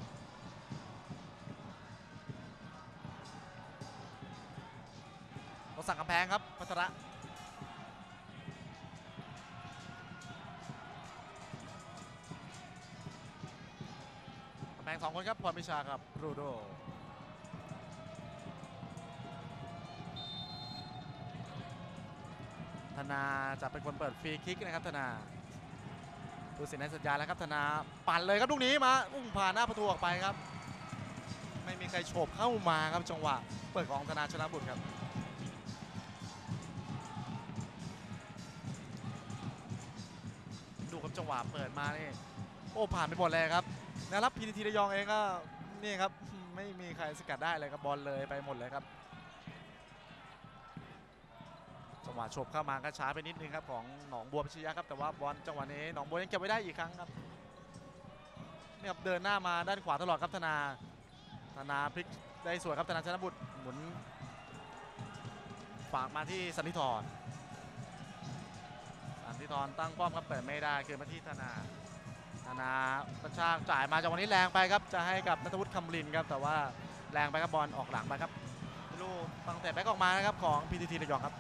รถสั่งกำแพงครับพัทระกำแพงสองคนครับพรพิชาครับรูโดธนาจะเป็นคนเปิดฟรีคิกนะครับธนาดูสิในสัญญาแล้วครับธนาปั่นเลยครับลูกนี้มาอุ้งผ่านหน้าประตูออกไปครับไม่มีใครโฉบเข้ามาครับจังหวะเปิดของธนาชนะบุตรครับดูครับจังหวะเปิดมานี่โอ้ผ่านไปหมดเลยครับนะครับพีทีระยองเองก็นี่ครับไม่มีใครสกัดได้เลยครับบอลเลยไปหมดเลยครับจังหวะฉกเข้ามาก็ช้าไปนิดนึงครับของหนองบัวพิชยะครับแต่ว่าบอลจังหวะนี้หนองบัวยังเก็บไว้ได้อีกครั้งครับนี่ครับเดินหน้ามาด้านขวาตลอดครับธนาธนาพลิกได้สวยครับธนาชนะบุตรหมุนฝากมาที่สันติธรสันติธรตั้งป้อมครับเปิดไม่ได้คือมาที่ธนาธนากระชากจ่ายมาจากวันนี้แรงไปครับจะให้กับณัฐวุฒิคำลินครับแต่ว่าแรงไปครับบอลออกหลังไปครับลูกตั้งแต่แบ็กออกมานะครับของ พี ที ที ระยองครับ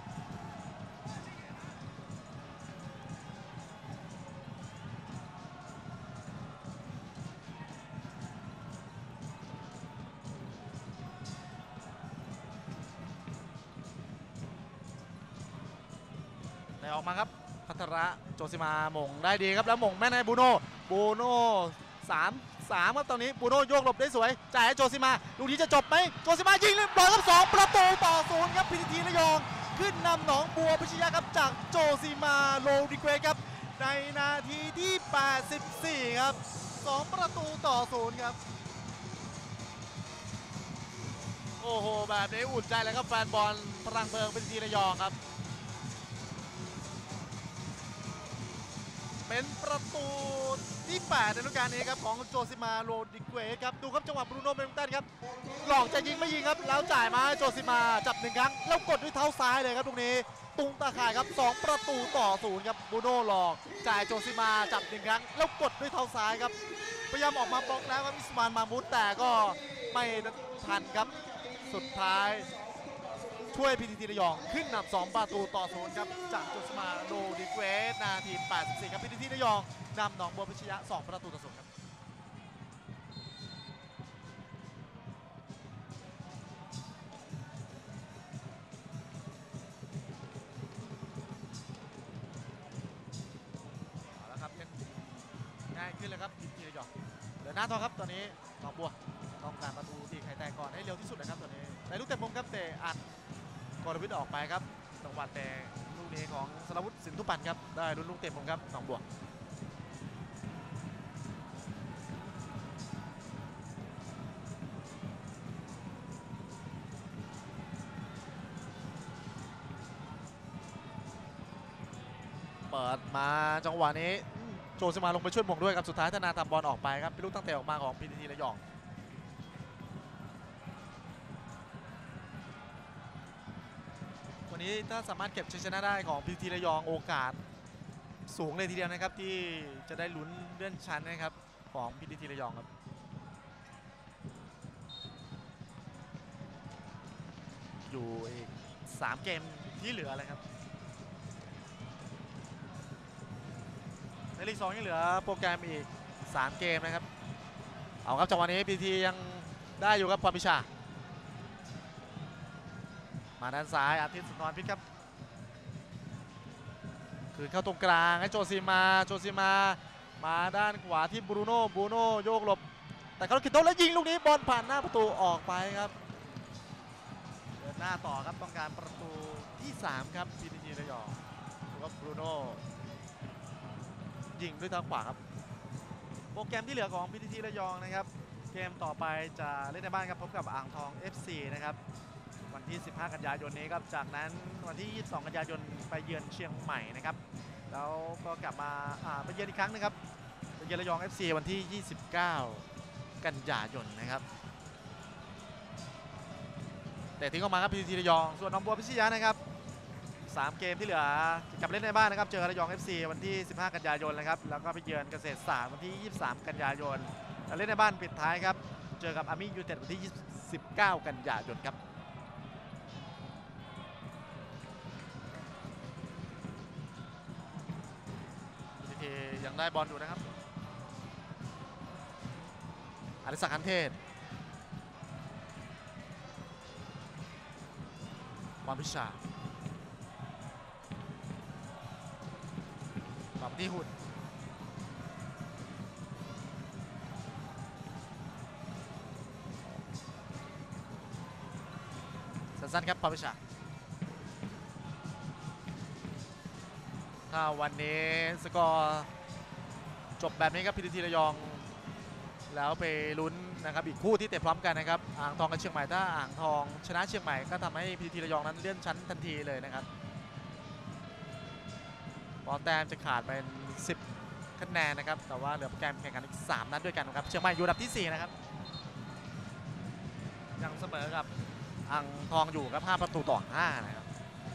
แต่ออกมาครับพัทระโจซิมาหม่งได้ดีครับแล้วหม่งแม่นให้บูโน่บูโน่สามสามครับตอนนี้บูโน่โยกหลบได้สวยจ่ายให้โจซิมาลูกนี้จะจบไหมโจซิมายิงเรียบร้อยครับสองประตูต่อศูนย์ครับ พี ที ที ระยองขึ้นนำหนองบัวพิชยะครับจากโจซิมาโลดิเกรครับในนาทีที่ แปดสิบสี่ ครับสองประตูต่อศูนย์ครับโอ้โหแบบนี้อุ่นใจเลยครับแฟนบอลพลังเมือง พี ที ที ระยองครับเป็นประตูที่แปดในฤดูกาลนี้ครับของโจซิมาโรดิเกสครับดูครับจังหวะบรูโน่เบนตันครับหลอกจะยิงไม่ยิงครับแล้วจ่ายมาโจซิมาจับหนึ่งครั้งแล้วกดด้วยเท้าซ้ายเลยครับตรงนี้ตุงตาข่ายครับสองประตูต่อศูนย์ครับบรูโน่หลอกจ่ายโจซิมาจับหนึ่งครั้งแล้วกดด้วยเท้าซ้ายครับพยายามออกมาบล็อกแล้วครับอิสมานมามุตแต่ก็ไม่ทันครับสุดท้ายช่วย พี ที ที ระยองขึ้นนำสองประตูต่อศูนย์ครับจากโจซิมาโรดิเกสนาทีแปดสิบสี่ครับ พี ที ที ระยองนำหนองบัวพิชยะสองประตูต่อศูนย์ครับเอาละครับยังง่ายขึ้นเลยครับ พี ที ที ระยองเดินหน้าต่อครับตอนนี้หนองบัวต้องการประตูตีไข่แตกก่อนให้เร็วที่สุดนะครับตอนนี้ในลูกเตะมุมครับเตะอัดกรวิทย์ออกไปครับจังหวะแต่ลูกนี้ของสรวุฒิสินธุปันครับได้ลุ้นลูกเตะมุมครับหนองบัวเปิดมาจังหวะนี้โจซิมาลงไปช่วยหม่งด้วยครับสุดท้ายธนาทำบอลออกไปครับเป็นลูกตั้งเตะออกมาของ พี ที ที ระยองวันนี้ถ้าสามารถเก็บชัยชนะได้ของ พี ที ที ระยองโอกาสสูงเลยทีเดียวนะครับที่จะได้ลุ้นเลื่อนชั้นนะครับของ พี ที ที ระยองครับอยู่อีกสามเกมที่เหลือเลยครับในลีกสองยังเหลือโปรแกรมอีกสามเกมนะครับเอาครับจังหวะนี้ พี ที ที ยังได้อยู่ครับพรพิชามาด้านซ้ายอาทิตย์สุนทรพิษครับคือเข้าตรงกลางให้โจซิมาโจซิมามาด้านขวาที่บรูโน่บรูโน่โยกหลบแต่เขาคิดโต้แล้วยิงลูกนี้บอลผ่านหน้าประตูออกไปครับเดินหน้าต่อครับต้องการประตูที่สามครับ พี ที ที ระยองดูว่าบรูโน่ยิงด้วยทางขวาครับโปรแกรมที่เหลือของ พี ที ที ระยองนะครับเกมต่อไปจะเล่นในบ้านครับพบกับอ่างทอง เอฟ ซี นะครับวันที่สิบห้ากันยายนนี้ครับจากนั้นวันที่ยี่สิบสองกันยายนไปเยือนเชียงใหม่นะครับแล้วก็กลับมาไปเยือนอีกครั้งนึงครับไปเยือนระยอง เอฟ ซี วันที่ยี่สิบเก้ากันยายนนะครับแต่ทิ้งออกมาครับ พี ที ที ระยองส่วนหนองบัวพิชยะนะครับสามเกมที่เหลือกลับเล่นในบ้านนะครับเจอระยอง เอฟ ซี วันที่สิบห้ากันยายนนะครับแล้วก็ไปเยือนเกษตรศาสตร์วันที่ยี่สิบสามกันยายนแล้วเล่นในบ้านปิดท้ายครับเจอกับอาร์มี่ยูไนเต็ดวันที่สิบเก้ากันยายนครับยังได้บอลอยู่นะครับอดิศักดิ์ คันเทศบอลพิชาบอลที่หุ่นสั้นๆครับบอลพิชาถ้าวันนี้สกอร์จบแบบนี้ครับพีทีทีระยองแล้วไปลุ้นนะครับอีกคู่ที่เตะพร้อมกันนะครับอ่างทองกับเชียงใหม่ถ้าอ่างทองชนะเชียงใหม่ก็ทำให้พีทีทีระยองนั้นเลื่อนชั้นทันทีเลยนะครับบอลแต้มจะขาดเป็นสิบคะแนนนะครับแต่ว่าเหลือโปรแกรมแข่งขันอีกสามนัดด้วยกันครับเชียงใหม่อยู่อันดับที่สี่นะครับยังเสมอกับอ่างทองอยู่ครับห้าประตูต่อห้านะครับ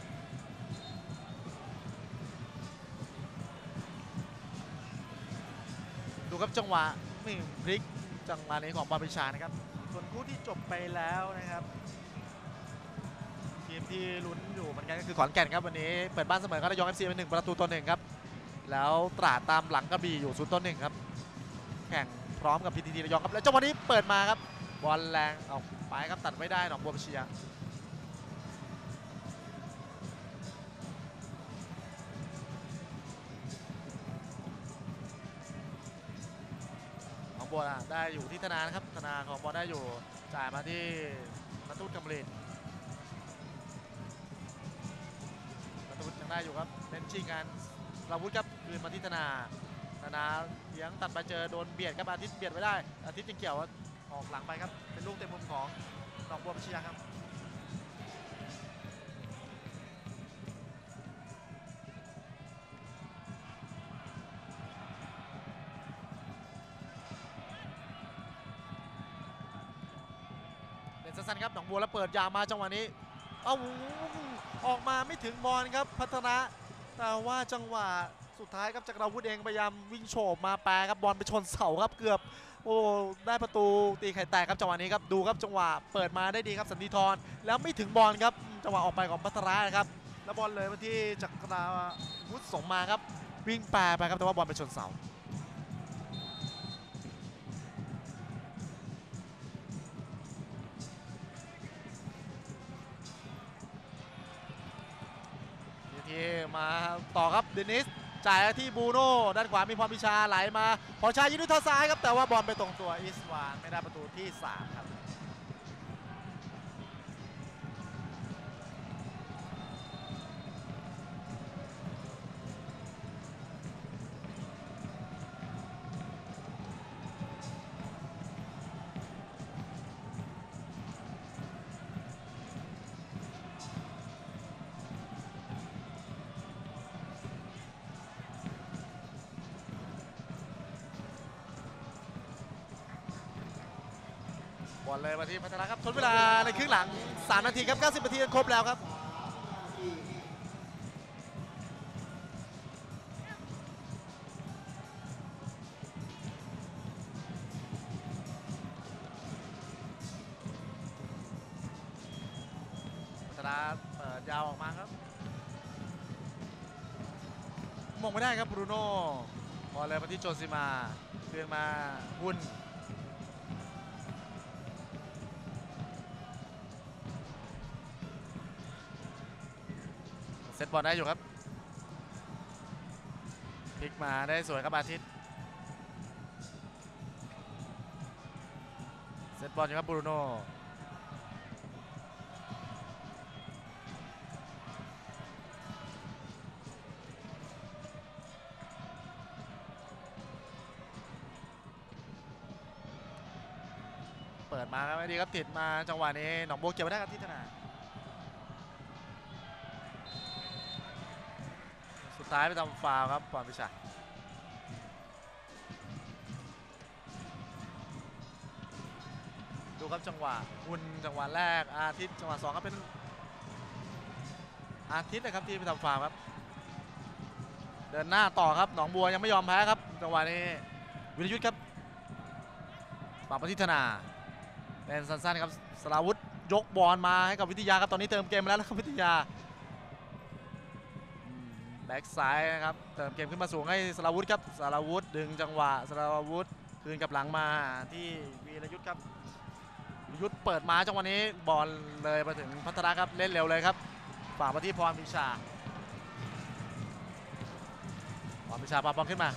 ดูครับจังหวะนี่พลิกจังหวะนี้ของบอลปิชานะครับส่วนคู่ที่จบไปแล้วนะครับทีมที่ลุ้นอยู่เหมือนกันก็คือขอนแก่นครับวันนี้เปิดบ้านเสมอกับระยอง เอฟ ซี เป็นหนึ่งประตูต่อหนึ่งครับแล้วตราดตามหลังกระบี่อยู่ศูนย์ต่อหนึ่งครับแข่งพร้อมกับพีทีทีระยองครับแล้วจังหวะนี้เปิดมาครับบอลแรงออกไปครับตัดไม่ได้หนองบัวพิชยาหนองบัวได้อยู่ที่ธนานะครับธนาของบอลได้อยู่จ่ายมาที่นัทวุฒิกำลินนัทวุฒิยังได้อยู่ครับเน้นชิงกันราวุธครับคืนมาที่ธนาธนาเลี้ยงตัดไปเจอโดนเบียดครับอาทิตย์เบียดไม่ได้อาทิตย์ยังเกี่ยวออกหลังไปครับเป็นลูกเต็มมุมของหนองบัวพิชยาครับเล่นสั้นๆครับหนองบัวแล้วเปิดยาวมาจังหวะนี้เอ้าออกมาไม่ถึงบอลครับพัฒนะแต่ว่าจังหวะสุดท้ายครับจักรวุฒิเองพยายามวิ่งโฉบมาแปรครับบอลไปชนเสาครับเกือบโอ้ได้ประตูตีไข่แตกครับจังหวะนี้ครับดูครับจังหวะเปิดมาได้ดีครับสันติธรแล้วไม่ถึงบอลครับจังหวะออกไปของพัฒนาครับแล้วบอลเลยมาที่จักรวุฒิส่งมาครับวิ่งแปรไปครับแต่ว่าบอลไปชนเสาทีมาต่อครับเดนิสจ่ายที่บูโน่ด้านขวามีพรพิชาไหลมาพรชัยยิงด้วยเท้าซ้ายครับแต่ว่าบอลไปตรงตัวอิสวานไม่ได้ประตูที่สามครับบอลเลยมาที่พัฒนาครับทดเวลาในครึ่งหลังสามนาทีครับเก้าสิบนาทีครบแล้วครับพัฒนาเปิดยาวออกมาครับมงไม่ได้ครับบรูโน่บอลเลยมาที่โจซิมาเลื่อนมาหุ่นเซตบอลได้อยู่ครับพลิกมาได้สวยครับอาทิตย์เซตบอลอยู่ครับบรูโน่เปิดมาครับไม่ดีครับติดมาจังหวะนี้หนองบัวเก็บไว้ได้ครับที่ธนาสุดท้ายไปทำฟาวครับพรพิชาดูครับจังหวะหุ่นจังหวะแรกอาทิตย์จังหวะสองก็เป็นอาทิตย์นะครับที่ไปทำฟาวครับเดินหน้าต่อครับหนองบัวยังไม่ยอมแพ้ครับจังหวะนี้วิรยุทธ์ครับปาปฏิธนาเล่นสั้นๆครับสราวุธยกบอลมาให้กับวิทยาครับตอนนี้เติมเกมมาแล้วนะครับวิทยาแบ็กซ้ายนะครับเติมเกมขึ้นมาสูงให้สราวุธครับสราวุธดึงจังหวะสราวุธคืนกับหลังมาที่วีรยุทธ์ครับวีรยุทธ์เปิดมาจังหวะนี้บอลเลยมาถึงพัฒนาครับเล่นเร็วเลยครับฝากมาที่พรพิชาพรพิชาปาบอลขึ้นมา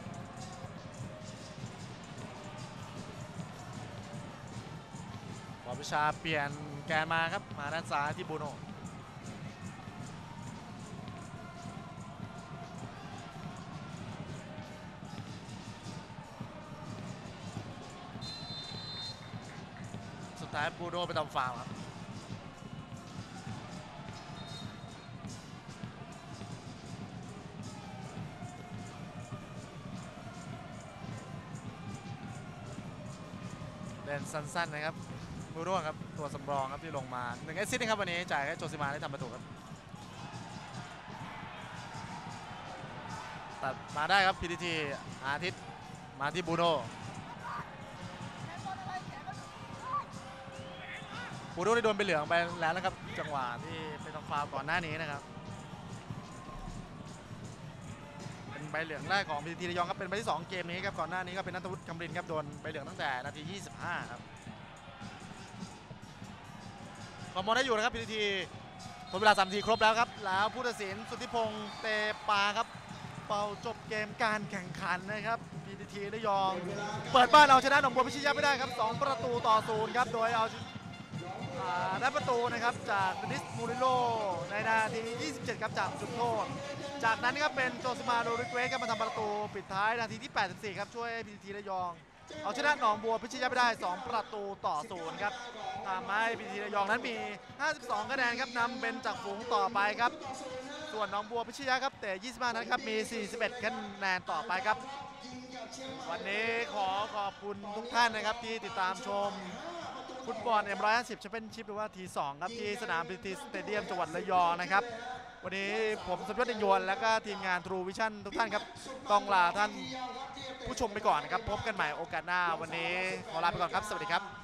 พรพิชาเปลี่ยนแกนมาครับมาด้านซ้ายที่บูโน่ท้ายบูโน่ไปทำฟาวล์ครับเล่นสั้นๆนะครับบูโน่ครับตัวสำรองครับที่ลงมาหนึ่งแอสซิสต์นะครับวันนี้จ่ายให้โจซิมาได้ทำประตูครับตัดมาได้ครับ พี ที ที อาทิตย์มาที่บูโน่บูโน่ได้โดนใบเหลืองไปแล้วนะครับจังหวะที่ไปทำฟาวล์ก่อนหน้านี้นะครับเป็นใบเหลืองแรกของ พี ที ที ระยองครับเป็นใบที่สองเกมนี้ครับก่อนหน้านี้ก็เป็นณัฐวุฒิคำรินครับโดนใบเหลืองตั้งแต่นาทียี่สิบห้าครับความมองได้อยู่นะครับ พี ที ที ทดเวลาสามนาทีครบแล้วครับแล้วผู้ตัดสินสุทธิพงษ์เตปาครับเป่าจบเกมการแข่งขันนะครับ พี ที ที ระยองเปิดบ้านเอาชนะหนองบัวพิชยะไม่ได้ครับสองประตูต่อศูนย์ครับโดยเอาได้ประตูนะครับจากเดนิสมูริโลในนาทียี่สิบเจ็ดครับจากจุดโทษจากนั้นครับเป็นโจซิมาโดริเกสครับมาทำประตูปิดท้ายนาทีที่แปดสิบสี่ครับช่วย พี ที ที ระยองเอาชนะหนองบัวพิชยะไม่ได้สองประตูต่อศูนย์ครับทำให้ พี ที ที ระยองนั้นมีห้าสิบสองคะแนนครับนำเป็นจากฝูงต่อไปครับส่วนหนองบัวพิชยะครับแต่ยี่สิบห้านั้นครับมีสี่สิบเอ็ดคะแนนต่อไปครับวันนี้ขอขอบคุณทุกท่านนะครับที่ติดตามชมฟุตบอล เอ็ม หนึ่งร้อยห้าสิบ แชมเปี้ยนชิพหรือว่า ที สอง ครับที่สนาม พี ที ที สเตเดียมจังหวัดระยองนะครับวันนี้ผมสมยศ อินยวลและก็ทีมงาน True Vision ทุกท่านครับต้องลาท่านผู้ชมไปก่อนนะครับพบกันใหม่โอกาสหน้าวันนี้ขอลาไปก่อนครับสวัสดีครับ